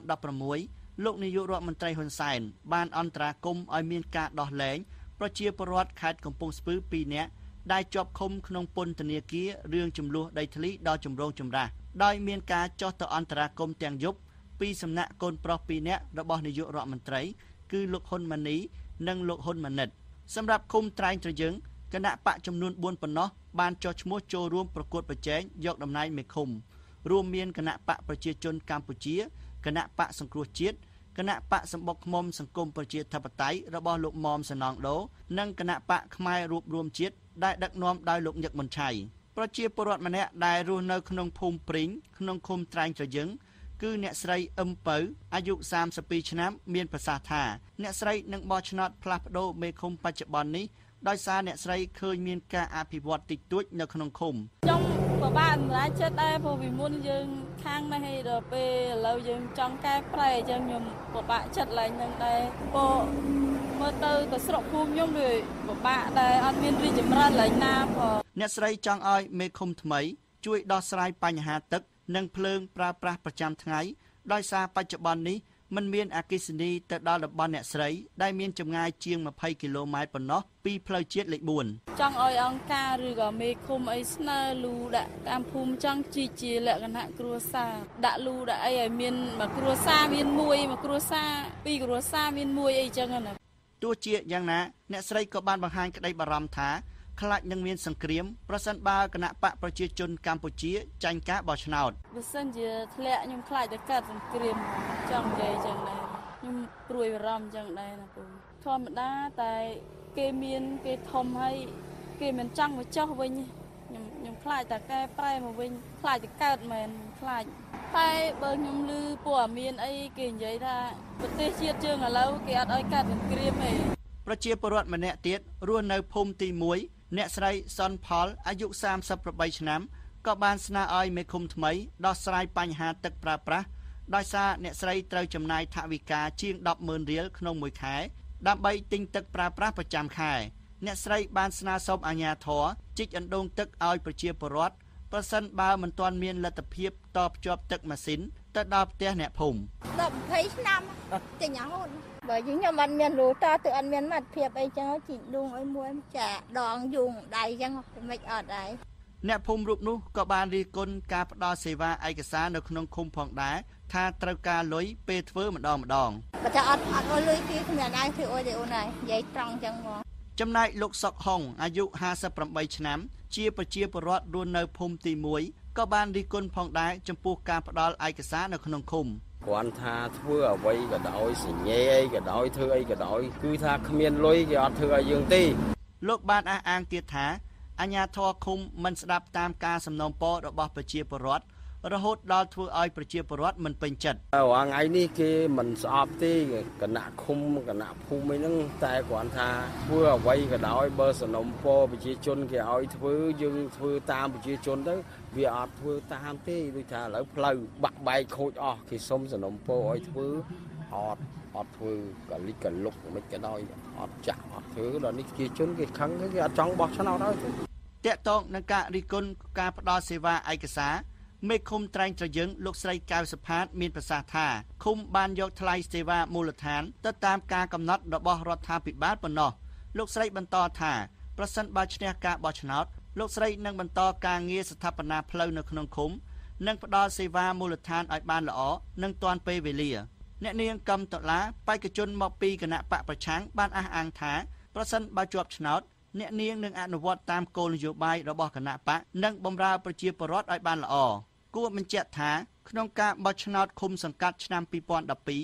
2016លោកនាយករដ្ឋមន្ត្រីហ៊ុនសែនបានអន្តរាគមន៍ឲ្យមានការដោះលែងប្រជាពលរដ្ឋខេត្តកំពង់ស្ពឺ2នាក់ដែលជាប់ឃុំក្នុងពន្ធនាគាររឿងចំនួនដីធ្លីដ៏ចម្រូងចម្រាសដោយមានការចោះទៅអន្តរាគមន៍ទាំងយប់ពីសំណាក់កូនប្រុស2នាក់របស់នាយករដ្ឋមន្ត្រីគឺលោកហ៊ុនម៉ាណីនិងលោកហ៊ុនម៉ាណិតសម្រាប់ឃុំត្រែងត្រយឹងគណៈបកចំនួន4ប៉ុណ្ណោះបានចុះឈ្មោះចូលរួមប្រកួតប្រជែងយកតំណែងមេឃុំរួមមានគណៈបកប្រជាជនកម្ពុជាគណៈបកសង្គ្រោះជាតិគណៈបកសម្បុកឃ្មុំសង្គមប្រជាធិបតេយ្យរបស់លោកមុំសណងដូនិងគណៈបកខ្មែររួបរวมជាតិដែលដឹកនាំដោយលោកញឹកមុនឆៃប្រជាពលរដ្ឋម្នាក់ដែលរស់នៅក្នុងភូមិព្រីងក្នុងឃុំត្រែងត្រយឹងគឺអ្នកស្រីអឹមពៅអាយុ32ឆ្នាំមានប្រសាសន៍ថាអ្នកស្រីនឹងបោះឆ្នោតផ្លាស់ប្ដូរមេឃុំបច្ចុប្បន្ននេះដោយសារអ្នកស្រីឃើញមានការអភិវឌ្ឍតិចតួចនៅក្នុងឃុំខ្ញុំពិបាកសម្រាប់ចិត្តដែរព្រោះពីមុនយើងខាងនេះហើយដល់ពេលឥឡូវយើងចង់កែប្រែអញ្ចឹងខ្ញុំពិបាកចិត្តឡើងនឹងដែរព្រោះមើលទៅស្រុកភូមិខ្ញុំវាពិបាកដែរអត់មានរីចម្រើនឡើងណាផងអ្នកស្រីចង់ឲ្យមេឃុំថ្មីជួយដោះស្រាយបញ្ហាទឹកនិងភ្លើងប្រើប្រាស់ប្រចាំថ្ងៃដោយសារបច្ចុប្បន្ននេះមិនមានអគ្គិសនីទៅដល់តំបន់អ្នកស្រីដែលមានចម្ងាយជាង20គីឡូម៉ែត្រប៉ុណ្ណោះពីផ្លូវជាតិលេខ4 ចង់ឲ្យអង្គការឬក៏មេឃុំអីស្នើលូដាក់តាមភូមិចង់ជាលក្ខណៈគ្រួសារដាក់លូដាក់អីឲ្យមានមួយគ្រួសារមានមួយគ្រួសារពីរគ្រួសារមានមួយអីចឹងណាទោះជាយ៉ាងណាអ្នកស្រីក៏បានបង្ហាញក្តីបារម្ភថាខ្លាចនឹងមានសង្គ្រាមប្រសិនបើគណៈបកប្រជាជនកម្ពុជាចាញ់ការបោះឆ្នោតបើសិនជាធ្លាក់ខ្ញុំខ្លាចទៅកើតសង្គ្រាមចង់និយាយចឹងដែរខ្ញុំព្រួយបារម្ភចឹងដែរណាពូធម្មតាតែគេមានគេធំហើយគេមិនចង់មកចោះវិញខ្ញុំខ្លាចតែកែប្រែមកវិញខ្លាចទៅកើតមែនខ្លាចតែបើខ្ញុំឮព័ត៌មានអីគេនិយាយថាប្រទេសជាតិយើងឥឡូវគេអត់ឲ្យកើតសង្គ្រាមទេប្រជាពលរដ្ឋម្នាក់ទៀតរស់នៅភូមិទី1អ្នកស្រីសុនផលអាយុ38ឆ្នាំក៏បានស្នើឲ្យមេឃុំថ្មីដោះស្រាយបញ្ហាទឹកប្រើប្រាស់ដោយសារអ្នកស្រីត្រូវចំណាយថវិកាជាង 10,000 រៀលក្នុងមួយខែដើម្បីទិញទឹកប្រើប្រាស់ប្រចាំខែអ្នកស្រីបានស្នើសុំអាជ្ញាធរជីកអណ្ដូងទឹកឲ្យប្រជាពលរដ្ឋប្រសិនបើមិនទាន់មានលទ្ធភាពតភ្ជាប់ទឹកម៉ាស៊ីនទៅដល់ផ្ទះអ្នកភូមិ 20ឆ្នាំទិញរហូតបើខ្ញុំអត់មានលូតទៅអត់មានមាត់ភាពអីចឹងជីកដួងឲ្យមួយចាដងយូងដៃចឹងមិនអត់ដែរអ្នកភូមិរូបនោះក៏បានរិះគន់ការផ្ដល់សេវាឯកសារនៅក្នុងឃុំផងដែរថាត្រូវការលុយពេលធ្វើម្ដងបើថាអត់លុយគេគ្មានអាចធ្វើអីទេអូនហើយនិយាយត្រង់ចឹងមកចំណែកលោកសុកហុងអាយុ58ឆ្នាំជាប្រជាពលរដ្ឋរស់នៅភូមិទី1ក៏បានរិះគន់ផងដែរចំពោះការផ្ដល់ឯកសារនៅក្នុងឃុំគ្រាន់ថាធ្វើអ្វីក៏ដោយសញ្ញេអីក៏ដោយធ្វើអីក៏ដោយគឺថាគ្មានលុយគេអត់ធ្វើឲ្យយើងទេលោកបានអះអាងទៀតថាអាជ្ញាធរឃុំមិនស្ដាប់តាមការសំណូមពររបស់ប្រជាពលរដ្ឋរហូតដល់ធ្វើឲ្យប្រជាពលរដ្ឋមិនពេញចិត្តរាល់ថ្ងៃនេះគេមិនស្អប់ទេគណៈឃុំគណៈភូមិអីហ្នឹងតែគ្រាន់ថាធ្វើអ្វីក៏ដោយបើសំណូមពរប្រជាជនគេឲ្យធ្វើយើងធ្វើតាមប្រជាជនទៅវាអត់ធ្វើតាមទេដូចថាឥឡូវផ្លូវបាក់បែកខូចអស់គេសុំសំណូមពរឲ្យធ្វើអត់ធ្វើកលិចកលុកមិនក៏ដោយអត់ចាក់អត់ធ្វើដល់នេះប្រជាជនគេខឹងគេអត់ចង់បោះឆ្នោតឲ្យទេតាក់ទងនឹងការរិះគន់ការផ្ដល់សេវាឯកសារមេឃុំត្រែងត្រយឹងលោកស្រីកៅសុផាតមានប្រសាសន៍ថាឃុំបានយកថ្លៃសេវាមូលដ្ឋានទៅតាមការកំណត់របស់រដ្ឋាភិបាលប៉ុណ្ណោះលោកស្រីបន្តថាប្រសិនបើឈ្នះការបោះឆ្នោតលោកស្រីនឹងបន្តការងារស្ថាបនាផ្លូវនៅក្នុងឃុំនិងផ្ដល់សេវាមូលដ្ឋានឲ្យបានល្អនិងទាន់ពេលវេលាអ្នកនាងកឹមតឡាបេក្ខជនមកពីគណៈបកប្រឆាំងបានអះអាងថាប្រសិនបើជាប់ឆ្នោតអ្នកនាងនឹងអនុវត្តតាមគោលនយោបាយរបស់គណៈបកនិងបម្រើប្រជាពលរដ្ឋឲ្យបានល្អគួរបញ្ជាក់ថាក្នុងការបោះឆ្នោតឃុំសង្កាត់ឆ្នាំ2012គ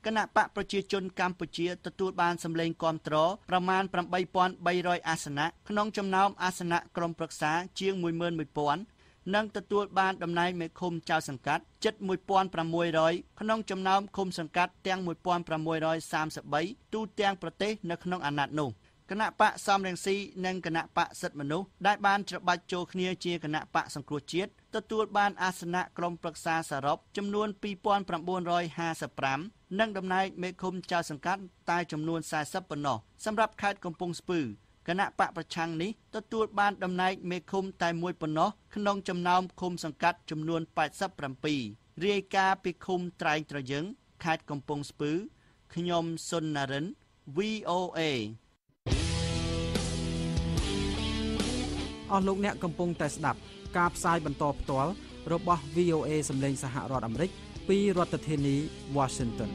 គណៈបកប្រជាជនកម្ពុជាទទួលបានសម្លេងគាំទ្រប្រមាណ 8,300 អាសនៈក្នុងចំណោមអាសនៈក្រុមប្រឹក្សាជាង 11,000 និងទទួលបានតំណែងមេឃុំចៅសង្កាត់ជិត 1,600 ក្នុងចំណោមឃុំសង្កាត់ទាំង 1,633 ទូទាំងប្រទេសនៅក្នុងអាណត្តិនោះគណៈបកសំរងស៊ីនិងគណៈបកសិទ្ធិមនុស្សដែលបានច្របាច់ចូលគ្នាជាគណៈបកសង្គ្រោះជាតិទទួលបានអាសនៈក្រុមប្រឹក្សាសរុបចំនួន 2,955 និងតំណែងមេឃុំចៅសង្កាត់តែចំនួន 40 ប៉ុណ្ណោះសម្រាប់ខេត្តកំពង់ស្ពឺគណៈបកប្រឆាំងនេះទទួលបានតំណែងមេឃុំតែមួយប៉ុណ្ណោះក្នុងចំណោមឃុំសង្កាត់ចំនួន 87 រាយការណ៍ពីឃុំត្រែងត្រយឹងខេត្តកំពង់ស្ពឺខ្ញុំសុនណារិន VOA អស់លោកអ្នកកំពុងតែស្ដាប់ការផ្សាយបន្តផ្ទាល់របស់ VOA សម្លេងសហរដ្ឋអាមេរិកពីរដ្ឋធានី Washington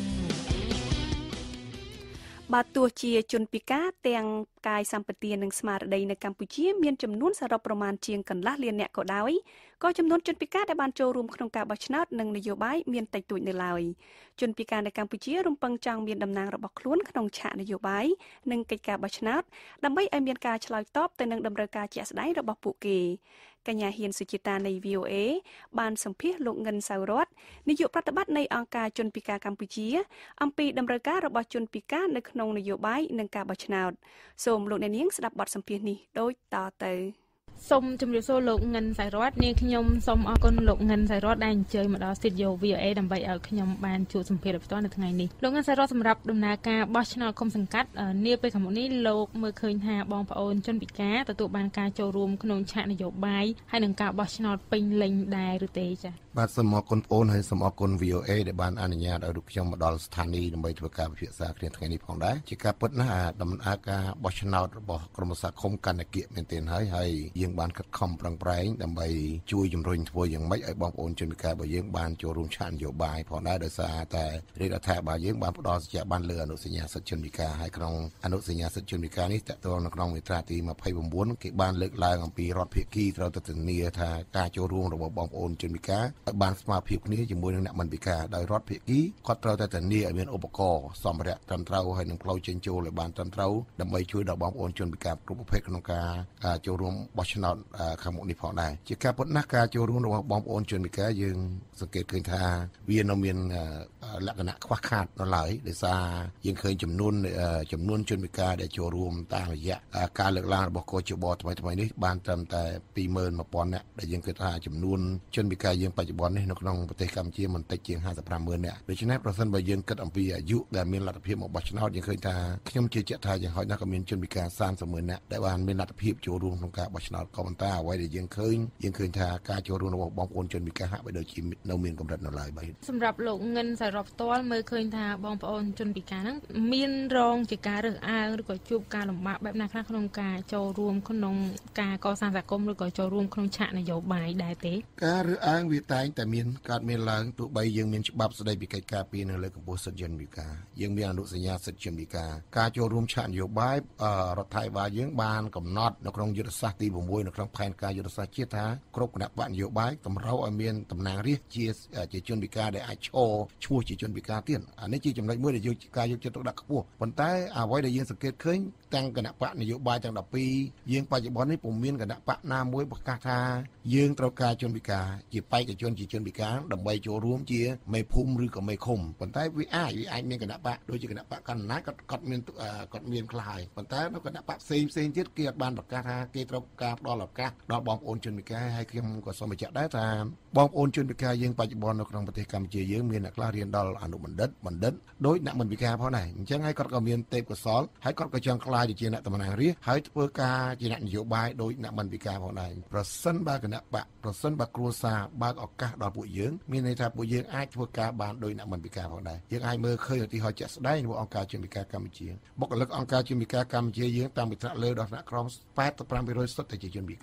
បាទទោះជាជនពិការទាំងកាយសម្បទានិងស្មារតីនៅកម្ពុជាមានចំនួនសរុបប្រមាណជាងកន្លះលានអ្នកក៏ដោយក៏ចំនួនជនពិការដែលបានចូលរួមក្នុងការបោះឆ្នោតនិងនយោបាយមានតិចតួចនៅឡើយជនពិការនៅកម្ពុជារំពឹងចង់មានតំណែងរបស់ខ្លួនក្នុងឆាកនយោបាយនិងកិច្ចការបោះឆ្នោតដើម្បីឲ្យមានការឆ្លើយតបទៅនឹងតម្រូវការជាក់ស្ដែងរបស់ពួកគេកញ្ញាហ៊ានសុជាតានៃ VOA បានសម្ភាសន៍លោកងិនសៅរតនាយកប្រតិបត្តិនៃអង្គការជនពិការកម្ពុជាអំពីតម្រូវការរបស់ជនពិការនៅក្នុងនយោបាយនិងការបោះឆ្នោតសូមលោកអ្នកនាងស្ដាប់បទសម្ភាសន៍នេះដូចតទៅសូមជម្រាបសួរលោកងិនសៅរតនាងខ្ញុំសូមអរគុណលោកងិនសៅរតដែលអញ្ជើញមកដល់ Studio VOA ដើម្បីឲ្យខ្ញុំបានជួបសម្ភាសន៍ផ្ទាល់នៅថ្ងៃនេះលោកងិនសៅរតសម្រាប់ដំណើរការបោះឆ្នោតឃុំសង្កាត់នាពេលខាងមុខនេះលោកមើលឃើញថាបងប្អូនជនពិការទទួលបានការចូលរួមក្នុងឆាកនយោបាយហើយនឹងការបោះឆ្នោតពេញលេញដែរឬទេចា៎បាទសូមអរគុណបងហើយសូមអរគុណ VOA ដែលបានអនុញ្ញាតឲ្យលោកខ្ញុំមកដល់ស្ថានីយ៍ដើម្បីធ្វើការពិភាក្សាគ្នាថ្ងៃនេះផងដែរជាការពិតណាស់ដំណើរការបោះឆ្នោតរបស់ក្រុមប្រឹក្សាឃុំកណ្ដាគៀកមែនទែនហើយយើងបានខិតខំប្រឹងប្រែងដើម្បីជួយជំរុញធ្វើយ៉ាងម៉េចឲ្យបងប្អូនជនពិការរបស់យើងបានចូលរួមឆាកនយោបាយផងដែរដោយសារតែរាជរដ្ឋាភិបាលយើងបានផ្ដល់សញ្ញាបត្រលើអនុសញ្ញាសិទ្ធិជនពិការហើយក្នុងអនុសញ្ញាសិទ្ធិជនពិការនេះតកតងនៅក្នុងមាត្រាទី29គេបានលើកឡើងអំពីរដ្ឋភាគីត្រូវតែធានាថាការចូលរួមរបស់បងប្អូនជនពិការឲ្យបានស្មើភាពគ្នាជាមួយនឹងអ្នកមិនពិការដោយរដ្ឋភាគីគាត់ត្រូវតែធានាឲ្យមានឧបករណ៍សម្ភារៈត្រឹមត្រូវហើយនឹងផ្លូវចេញចូលឲ្យបានត្រឹមត្រូវដើម្បីជួយដល់បងប្អូនជនពិការគ្រប់ប្រភេទក្នុងការចូលរួមបោះឆ្នោតខាងមុខនេះផងដែរជាការពិតណាស់ការចូលរួមរបស់បងប្អូនជនពិការយើងសង្កេតឃើញថាវានៅមានលក្ខណៈខ្វះខាតនៅឡើយដោយសារយើងឃើញចំនួនជនពិការដែលចូលរួមតាមរយៈការលើកឡើងរបស់កោជបថ្មីនេះបានត្រឹមតែ 21,000 នាក់ដែលយើងគិតថាចំនួនជនពិការយើងបច្ចុប្បន្ននេះនៅក្នុងប្រទេសកម្ពុជាមិនតិចជាង 55,000 នាក់ដូច្នេះប្រសិនបើយើងគិតអំពីអាយុដែលមានលទ្ធភាពមកបោះឆ្នោតយើងឃើញថាខ្ញុំជឿជាក់ថាយ៉ាងហោចណាស់ក៏មានជនពិការ 30,000 នាក់ដែលបានមានលទ្ធភាពចូលរួមក្នុងការបោះឆ្នោតក៏ប៉ុន្តែអ្វីដែលយើងឃើញថាការចូលរួមរបស់បងប្អូនជនពិការហាក់បីដូចជានៅមានកម្រិតនៅឡើយបាទសម្រាប់លោកងិនសរុបផ្ទាល់មើលឃើញថាបងប្អូនជនពិការហ្នឹងមានរងជាការរើសអើងឬក៏ជួបការលំបាកបែបណាខ្លះក្នុងការចូលរួមក្នុងការកសាងសហគមន៍ឬក៏ចូលរួមក្នុងឆាកនយោបាយដែរទេការរើសអើងវាតែងតែមានកើតមានឡើងទោះបីយើងមានច្បាប់ស្តីពីកិច្ចការពារនៅលើកម្ពុជាសិទ្ធិជនពិការយើងមានអនុសញ្ញាសិទ្ធិជនពិការការចូលរួមឆាកនយោបាយរដ្ឋាភិបាលយើងបានកំណត់នៅក្នុងយុទ្ធសាស្ត្រទី6នៅក្នុងផែនការយុទ្ធសាស្ត្រជាតិថាគ្រប់គណៈបកនយោបាយតម្រូវឲ្យមានតំណាងរាស្ត្រជាជនពិការដែលអាចឈ្មោះជាជនពិការទៀតអានេះជាចំណុចមួយដែលការយកចិត្តទុកដាក់ខ្ពស់ប៉ុន្តែអ្វីដែលយើងសង្កេតឃើញទាំងគណៈបកនយោបាយទាំង12យើងបច្ចុប្បន្ននេះពុំមានគណៈបកណាមួយប្រកាសថាយើងត្រូវការជនពិការជាបេក្ខជនជាជនពិការដើម្បីចូលរួមជាមេភូមិឬក៏មេឃុំប៉ុន្តែវាអាចមានគណៈបកដូចជាគណៈបកកណ្ដាលអំណាចគាត់មានខ្លះហើយប៉ុន្តែនៅគណៈបកផ្សេងទៀតគេអាចបានប្រកាសថាគេត្រូវការផ្ដល់ឱកាសដល់បងប្អូនជនពិការហើយខ្ញុំក៏សូមបញ្ជាក់ដែរថាបងប្អូនជនពិការយើងបច្ចុប្បន្ននៅក្នុងប្រទេសកម្ពុជាយើងមានអ្នកខ្លះរៀនដល់អនុបណ្ឌិតដោយអ្នកមិនពិការផងដែរអញ្ចឹងហើយគាត់ក៏មានទេពកោសល្យហើយគាត់ក៏ចង់ក្លាយជាអ្នកតំណាងរាស្ត្រហើយធ្វើការជាអ្នកនយោបាយដោយអ្នកមិនពិការផងដែរប្រសិនបើគណៈបកប្រសិនបើគ្រួសារបើកឱកាសដល់ពួកយើងមានន័យថាពួកយើងអាចធ្វើការបានដោយអ្នកមិនពិការផងដែរយើងអាចមើលឃើញឧទាហរណ៍ជាក់ស្ដែងរបស់អង្គការជនពិការកម្ពុជាបុគ្គលិកអង្គការជនពិការកម្ពុជាយើងតាមពីថ្នាក់លើដល់ថ្នាក់ក្រោម 85% សុទ្ធតែជាជនពិការ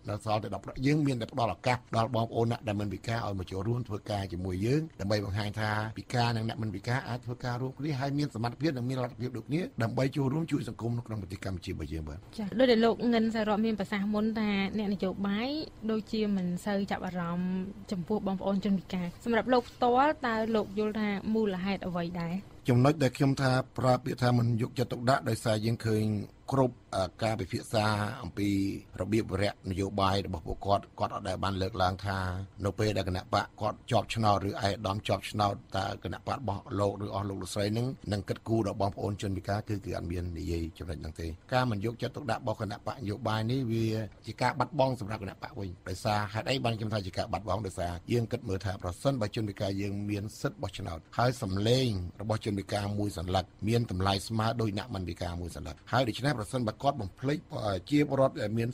ដល់សល់តែ10យើងមានតែផ្ដល់ឱកាសដល់បងប្អូនអ្នកដែលមិនពិការឲ្យមកចូលរួមធ្វើការជាមួយយើងដើម្បីបង្ហាញថាពិការនិងអ្នកមិនពិការអាចធ្វើការរួមគ្នាហើយមានសមត្ថភាពនិងមានលទ្ធភាពដូចគ្នាដើម្បីចូលរួមជួយសង្គមក្នុងប្រទេសកម្ពុជារបស់យើងបាទចា៎ដោយដែលលោកងិនសរ៉ាប់មានប្រសាសន៍មុនថាអ្នកនយោបាយដូចជាមិនសូវចាប់អារម្មណ៍ចំពោះបងប្អូនជនពិការសម្រាប់លោកផ្ទាល់តើលោកយល់ថាមូលហេតុអ្វីដែរចំណុចដែលខ្ញុំថាប្រាប់ពាក្យថាមិនយកចិត្តទុកដាក់ដោយសារយើងឃើញគ្រប់ការពិភាក្សាអំពីរបៀបវរៈនយោបាយរបស់ពួកគាត់អត់ដែលបានលើកឡើងថានៅពេលដែលគណៈបកគាត់ជាប់ឆ្នោតឬឯកឧត្តមជាប់ឆ្នោតតើគណៈបករបស់លោកឬអស់លោកលោកស្រីនឹងគិតគូរដល់បងប្អូនជនពិការគឺអត់មាននិយាយចំណុចហ្នឹងទេការមិនយកចិត្តទុកដាក់របស់គណៈបកនយោបាយនេះវាជាការបាត់បង់សម្រាប់គណៈបកវិញដោយសារហេតុអីបានខ្ញុំថាជាការបាត់បង់ដោយសារយើងគិតមើលថាប្រសិនបើជនពិការយើងមានសិទ្ធិបោះឆ្នោតហើយសម្លេងរបស់ជនពិការមួយសន្លឹកមានតម្លៃស្មើដោយអ្នកមិនពិការមួយសន្លឹកហើយដូច្នេះប្រសិនបើគាត់បំភ្លេចជាបរដ្ឋមាន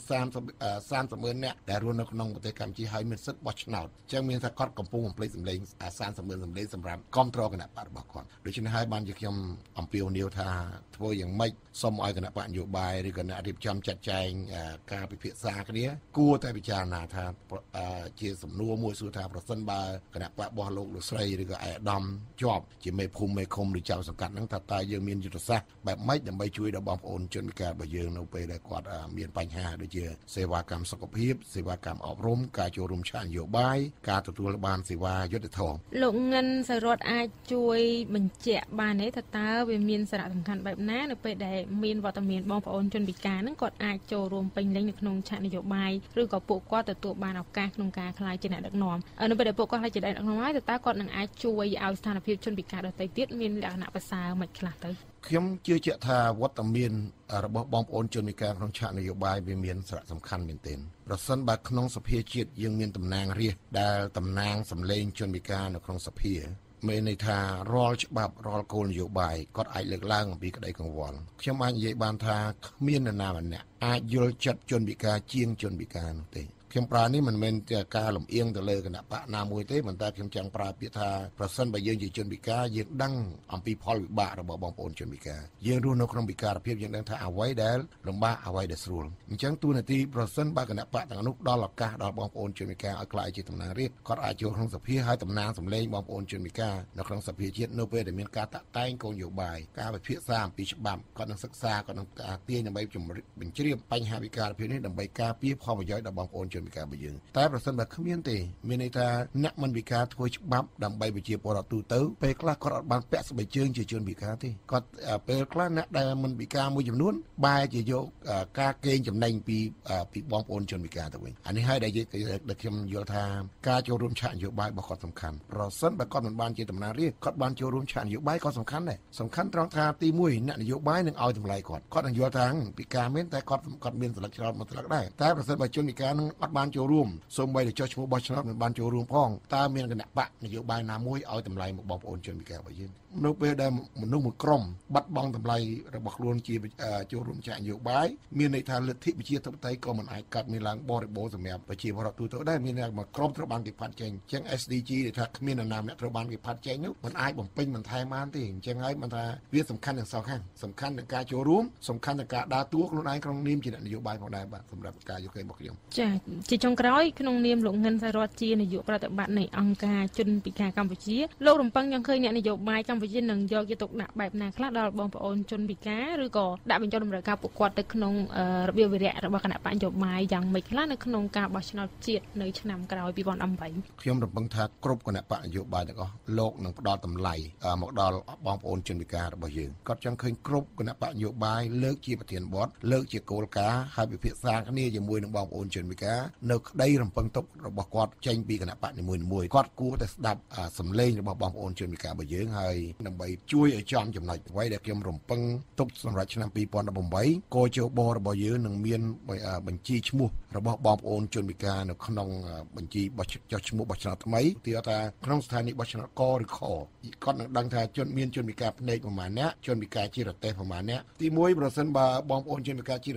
30,000 នាក់ដែលរស់នៅក្នុងប្រទេសកម្ពុជាហើយមានសិទ្ធិបោះឆ្នោតអញ្ចឹងមានថាគាត់កំពុងបំភ្លេចសម្លេង30,000សម្លេងសម្រាប់គ្រប់គ្រងគណៈបករបស់គាត់ដូច្នេះហើយបានជាខ្ញុំអំពាវនាវថាធ្វើយ៉ាងម៉េចសូមឲ្យគណៈបកនយោបាយឬគណៈរៀបចំចាត់ចែងការពិភាក្សាគ្នាគួរតែពិចារណាថាជាសំណួរមួយសួរថាប្រសិនបើគណៈបករបស់លោកលោកស្រីឬក៏ឯកឧត្តមជាប់ជាមេភូមិមេឃុំឬចៅសង្កាត់ហ្នឹងថាតើយើងមានយុទ្ធសាស្ត្របែបម៉េចដើម្បីជួយដល់បងប្អូនជនពិការរបស់យើងនៅពេលដែលគាត់មានបញ្ហាដូចជាសេវាកម្មសុខភាពសេវាកម្មអប់រំការចូលរួមឆាកនយោបាយការទទួលបានសេវាយុត្តិធម៌លោកងិនសរ៉ាត់អាចជួយបញ្ជាក់បានទេថាតើវាមានសារៈសំខាន់បែបណានៅពេលដែលមានវត្តមានបងប្អូនជនពិការហ្នឹងគាត់អាចចូលរួមពេញលេញនៅក្នុងឆាកនយោបាយឬក៏ពួកគាត់ទទួលបានឱកាសក្នុងការក្លាយជាអ្នកដឹកនាំនៅពេលដែលពួកគាត់ក្លាយជាអ្នកដឹកនាំហើយតើគាត់នឹងអាចជួយឲ្យស្ថានភាពជនពិការដទៃទៀតមានលក្ខណៈប្រសើរមិនខ្លះទៅខ្ញុំជឿជាក់ថាវត្តមានរបស់បងប្អូនជនពិការក្នុងឆាកនយោបាយវាមានសារៈសំខាន់មែនទែនប្រសិនបើក្នុងសភាជាតិយើងមានតំណាងរាស្ត្រដែលតំណាងសម្លេងជនពិការនៅក្នុងសភាមានន័យថារាល់ច្បាប់រាល់គោលនយោបាយគាត់អាចលើកឡើងអំពីក្តីកង្វល់ខ្ញុំអាចនិយាយបានថាគ្មាននរណាម្នាក់អាចយល់ចិត្តជនពិការជាងជនពិការនោះទេខ្ញុំប្រើនេះមិនមែនជាការលំអៀងទៅលើគណៈបកណាមួយទេប៉ុន្តែខ្ញុំចង់ប្រើពាក្យថាប្រសិនបើយើងជាជនពិការយើងដឹងអំពីផលវិបាករបស់បងប្អូនជនពិការយើងរស់នៅក្នុងពិការភាពយើងដឹងថាអ្វីដែលលំបាកអ្វីដែលស្រួលអញ្ចឹងទូនាទីប្រសិនបើគណៈបកទាំងនោះដល់ឱកាសដល់បងប្អូនជនពិការឲ្យក្លាយជាតំណាងរាស្ត្រគាត់អាចចូលក្នុងសភាហើយតំណាងសម្លេងបងប្អូនជនពិការនៅក្នុងសភាជាតិនៅពេលដែលមានការតាក់តែងគោលនយោបាយការពិភាក្សាអំពីច្បាប់គាត់នឹងសិក្សាគាត់នឹងទាញដើម្បីបញ្ជ្រាបបញ្ហាវិការភាពនេះដើម្បីការពារផលប្រយោជន៍ដល់បងប្អូនជនពិការរបស់យើងតែប្រសិនបើគ្មានទេមានន័យថាអ្នកមិនពិការធ្វើច្បាប់ដើម្បីប្រជាពលរដ្ឋទូទៅពេលខ្លះគាត់អត់បានពាក់ស្បែកជើងជាជនពិការទេគាត់ពេលខ្លះអ្នកដែលមិនពិការមួយចំនួនបែរជាយកការកេងចំណេញពីបងប្អូនជនពិការទៅវិញអានេះហើយដែលខ្ញុំយល់ថាការចូលរួមឆាកនយោបាយរបស់គាត់សំខាន់ប្រសិនបើគាត់មិនបានជាតំណាងរាស្ត្រគាត់បានចូលរួមឆាកនយោបាយក៏សំខាន់ដែរសំខាន់ត្រង់ថាទី1អ្នកនយោបាយនឹងឲ្យតម្លៃគាត់នឹងយល់ថាពិការមែនតែគាត់មានស្លឹកឆ្នោតមួយស្លឹកដែរតែប្រសិនបើជនពិការនឹងអត់បានចូលរួមសូម្បីតែចុះឈ្មោះបោះឆ្នោតមិនបានចូលរួមផងតើមានគណៈបកនយោបាយណាមួយឲ្យតម្លៃមកបងប្អូនជនពិការរបស់យើងនៅពេលដែលមនុស្សមួយក្រុមបាត់បង់តម្លៃរបស់ខ្លួនជាចូលរួមឆាកនយោបាយមានន័យថាលទ្ធិប្រជាធិបតេយ្យក៏មិនអាចកាត់មានឡើងបរិបូរណ៍សម្រាប់ប្រជាពលរដ្ឋទូទៅដែរមានមួយក្រុមត្រូវបានគេផាត់ចេញអញ្ចឹង SDG ដែលថាគ្មាននរណាម្នាក់ត្រូវបានគេផាត់ចេញនោះมันអាចបំពេញបន្ថែមបានទេអញ្ចឹងហើយបានថាវាសំខាន់ទាំងសងខាងសំខាន់ទាំងការចូលរួមសំខាន់ទាំងការដើរតួខ្លួនឯងក្នុងនាមជាអ្នកនយោបាយផងដែរបាទសម្រាប់ការយកឃើញរបស់ខ្ញុំចា៎ជាចុងក្រោយក្នុងនាមលោកងិនសរ៉ាត់ជានាយកប្រតិបត្តិនៃអង្គការជនពិការកម្ពុជាលោករំពឹងយ៉ាងឃើញអ្នកនយោបាយកម្ពុជានឹងយកយកទុកដាក់បែបណាខ្លះដល់បងប្អូនជនពិការឬក៏ដាក់បញ្ចូលតម្រូវការពួកគាត់ទៅក្នុងរបៀបវិរៈរបស់គណៈបញ្ញោបាយយ៉ាងម៉េចខ្លះនៅក្នុងការបោះឆ្នោតជាតិនៅឆ្នាំក្រោយ2018 ខ្ញុំរំពឹងថាគ្រប់គណៈបកនយោបាយទាំងអស់លោកនឹងផ្ដល់តម្លៃមកដល់បងប្អូនជនពិការរបស់យើងគាត់ចង់ឃើញគ្រប់គណៈបកនយោបាយលើកជាប្រធានបទលើកជាគោលការណ៍ហើយពិភាក្សាគ្នាជាមួយនឹងបងប្អូនជនពិការនៅក្តីរំពឹងទុករបស់គាត់ចេញពីគណៈបកនីមួយៗគាត់គួរតែស្ដាប់សម្លេងរបស់បងប្អូនជនពិការរបស់យើងហើយដើម្បីជួយឲ្យចំចំណុចអ្វីដែលខ្ញុំរំពឹងទុកសម្រាប់ឆ្នាំ2018កោជបរបស់យើងនឹងមានបញ្ជីឈ្មោះរបស់បងប្អូនជនពិការនៅក្នុងបញ្ជីបោះចុះឈ្មោះបោះឆ្នោតថ្មីទីថាក្នុងស្ថានីយ៍បោះឆ្នោតកឬខគាត់នឹងដឹងថាជនពិការភ្នែកប្រមាណអ្នកជនពិការជារទេសប្រមាណអ្នកទី1ប្រសិនបើបងប្អូនជនពិការជារ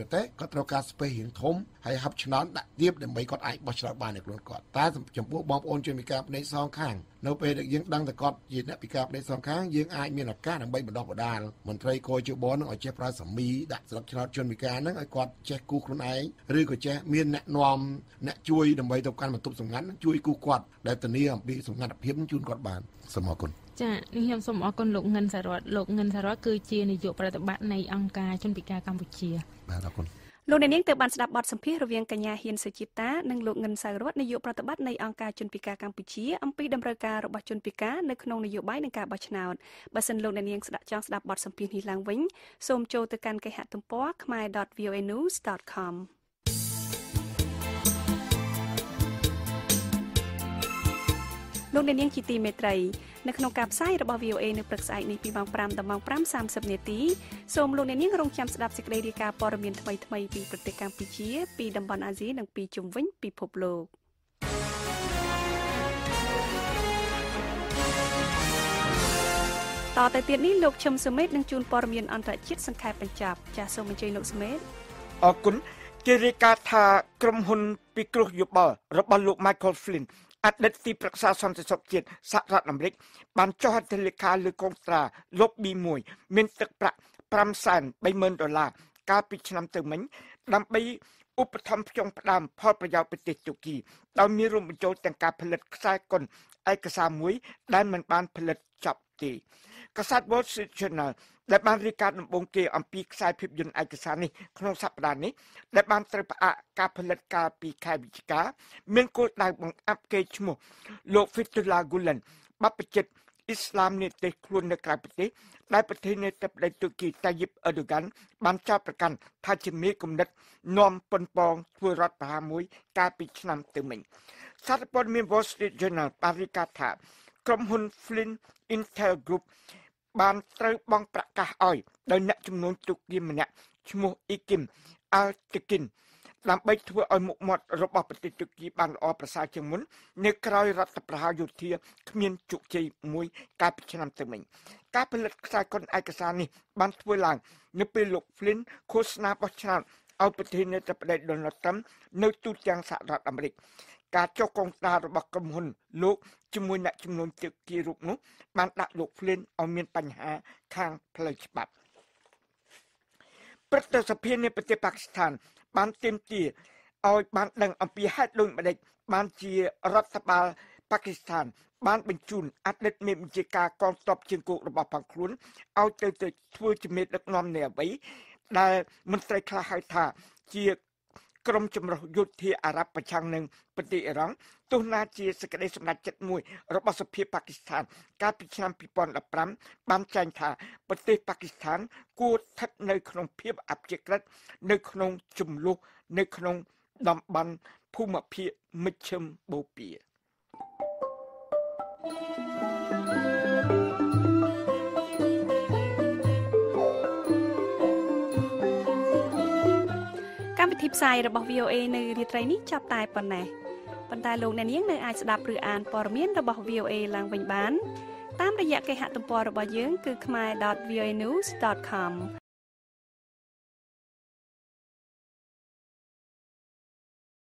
ទេគាត់ត្រូវការ space រៀងធំហើយហាប់ឆ្នោតដាក់ទៀបដើម្បីគាត់អាចបោះឆ្នោតបាននៅខ្លួនគាត់តែចំពោះបងប្អូនជនពិការផ្នែកសងខាងនៅពេលដែលយើងដឹងតែគាត់ជាអ្នកពិការផ្នែកសងខាងយើងអាចមានឱកាសដើម្បីបណ្ដុះបណ្ដាលមន្ត្រីគយជបនឹងឲ្យចេះប្រើសាមីដាក់ស្លឹកឆ្នោតជនពិការនឹងឲ្យគាត់ចេះគូខ្លួនឯងឬក៏ចេះមានអ្នកនាំអ្នកជួយដើម្បីទៅកាន់បន្ទប់សម្ងាត់ជួយគូគាត់ដែលធានាអំពីសម្ងាត់ភាពជូនគាត់បានសូមអរគុណចា៎នេះខ្ញុំសូមអរគុណលោកងិនសារ៉ាត់លោកងិនសារ៉ាត់គឺជានាយកប្រតិបត្តិនៃអង្គការជនពិការកម្ពុជាបាទអរគុណលោកអ្នកនាងទើបបានស្ដាប់បទសម្ភាសន៍រវាងកញ្ញាហ៊ានសុជីតានិងលោកងិនសារ៉ាត់នាយកប្រតិបត្តិនៃអង្គការជនពិការកម្ពុជាអំពីតម្រូវការរបស់ជនពិការនៅក្នុងនយោបាយនិងការបោះឆ្នោតបើសិនលោកអ្នកនាងចង់ស្ដាប់បទសម្ភាសន៍នេះឡើងវិញសូមចូលទៅកាន់គេហទំព័រ khmer.voanews.comលោកអ្នកនាងជាទីមេត្រីនៅក្នុងការផ្សាយរបស់ VOA នៅព្រឹកស្អែកនេះពីម៉ោង 5 ដល់ម៉ោង 5:30 នាទីសូមលោកអ្នកនាងរងចាំស្ដាប់សេចក្តីរាយការណ៍ព័ត៌មានថ្មីៗពីប្រទេសកម្ពុជាពីតំបន់អាស៊ីនិងពីជុំវិញពិភពលោកតទៅទៀតនេះលោកឈឹមសុមេតនឹងជួនព័ត៌មានអន្តរជាតិសង្ខេបបញ្ចប់ចាសសូមអញ្ជើញលោកសុមេតអរគុណគេរាយការណ៍ថាក្រុមហ៊ុនពិគ្រោះយោបល់របស់លោក Michael Flynnអតីតទីប្រឹក្សាសន្តិសុខជាតិសហរដ្ឋអាមេរិកបានចុះហត្ថលេខាលើកុងត្រា Lobby 1មានទឹកប្រាក់ $530,000 កាលពីឆ្នាំទៅមិញដើម្បីឧបត្ថម្ភផ្ចង់ផ្ដើមផលប្រយោជន៍ប្រទេសទូគីដោយមានរួមបញ្ចូលទាំងការផលិតខ្សែកុនឯកសារមួយដែលមិនបានផលិតចប់ទេកាសែត Wall Street Journal ដែលបានរាយការណ៍ដំបូងគេអំពីខ្សែភាពយន្តឯកសារនេះក្នុងសប្តាហ៍នេះដែលបានត្រូវផ្អាកការផលិតកាលពីខែវិច្ឆិកាមានគោលដៅបង្អាប់កេរ្តិ៍ឈ្មោះលោក Fethullah Gulen បព្វជិតអ៊ីស្លាមនាទេខ្លួននៅក្រៅប្រទេសដែលប្រធានាធិបតីទូគី Tayyip Erdogan បានចោទប្រកាន់ថាជាមេគំនិតនាំប៉ុនប៉ងធ្វើរដ្ឋប្រហារមួយកាលពីឆ្នាំទៅមិញសារព័ត៌មាន Wall Street Journal បានរាយការណ៍ថាក្រុមហ៊ុន Flynn Intel Group បានត្រូវបង់ប្រាក់កាសឲ្យដោយអ្នកចំនួនទូគីម្នាក់ឈ្មោះ Ikim Altekin ដើម្បីធ្វើឲ្យមុខមាត់របស់ប្រទេសទូគីបានល្អប្រសើរជាងមុននៅក្រៅរដ្ឋប្រហារយោធាគ្មានជោគជ័យមួយកាលពីឆ្នាំទៅមិញការផលិតខ្សែកុនឯកសារនេះបានធ្វើឡើងនៅពេលលោក Flynn ឃោសនាបោះឆ្នោតឲ្យប្រធានាធិបតី Donald Trump នៅទូទាំងសហរដ្ឋអាមេរិកការចុះកុងត្រារបស់ក្រុមហ៊ុនលោកជាមួយអ្នកចំនួនទូគីរូបនោះបានដាក់លោក Flynn ឲ្យមានបញ្ហាខាងផ្លូវច្បាប់ព្រឹទ្ធសភានៃប្រទេសប៉ាគស្ថានបានទាមទារឲ្យបានដឹងអំពីហេតុដូចម្តេចបានជារដ្ឋបាលប៉ាគស្ថានបានបញ្ជូនអតីតមេបញ្ជាការកងទ័ពជើងគោករបស់ផងខ្លួនឲ្យទៅធ្វើជាមេដឹកនាំនៃអ្វីដែលមន្ត្រីខ្លះហៅថាជាក្រុមចម្រុះយោធាអារ៉ាប់ប្រឆាំងនឹងប្រទេសអ៊ីរ៉ង់ទោះណាជាសេចក្តីសម្រេចចិត្តមួយរបស់សភាប៉ាគស្ថានកាលពីឆ្នាំ2015បានចែងថាប្រទេសប៉ាគស្ថានគួរស្ថិតនៅក្នុងភាពអព្យាក្រឹតនៅក្នុងចំនួននៅក្នុងតំបន់ភូមិភាគមជ្ឈិមបូព៌ាកម្មវិធីផ្សាយរបស់ VOA នៅរាត្រីនេះចាប់តែប៉ុណ្ណេះប៉ុន្តែលោកអ្នកនាងនៅអាចស្ដាប់ឬអានព័ត៌មានរបស់ VOA ឡើងវិញបានតាមរយៈគេហទំព័ររបស់យើងគឺ khmer.voanews.com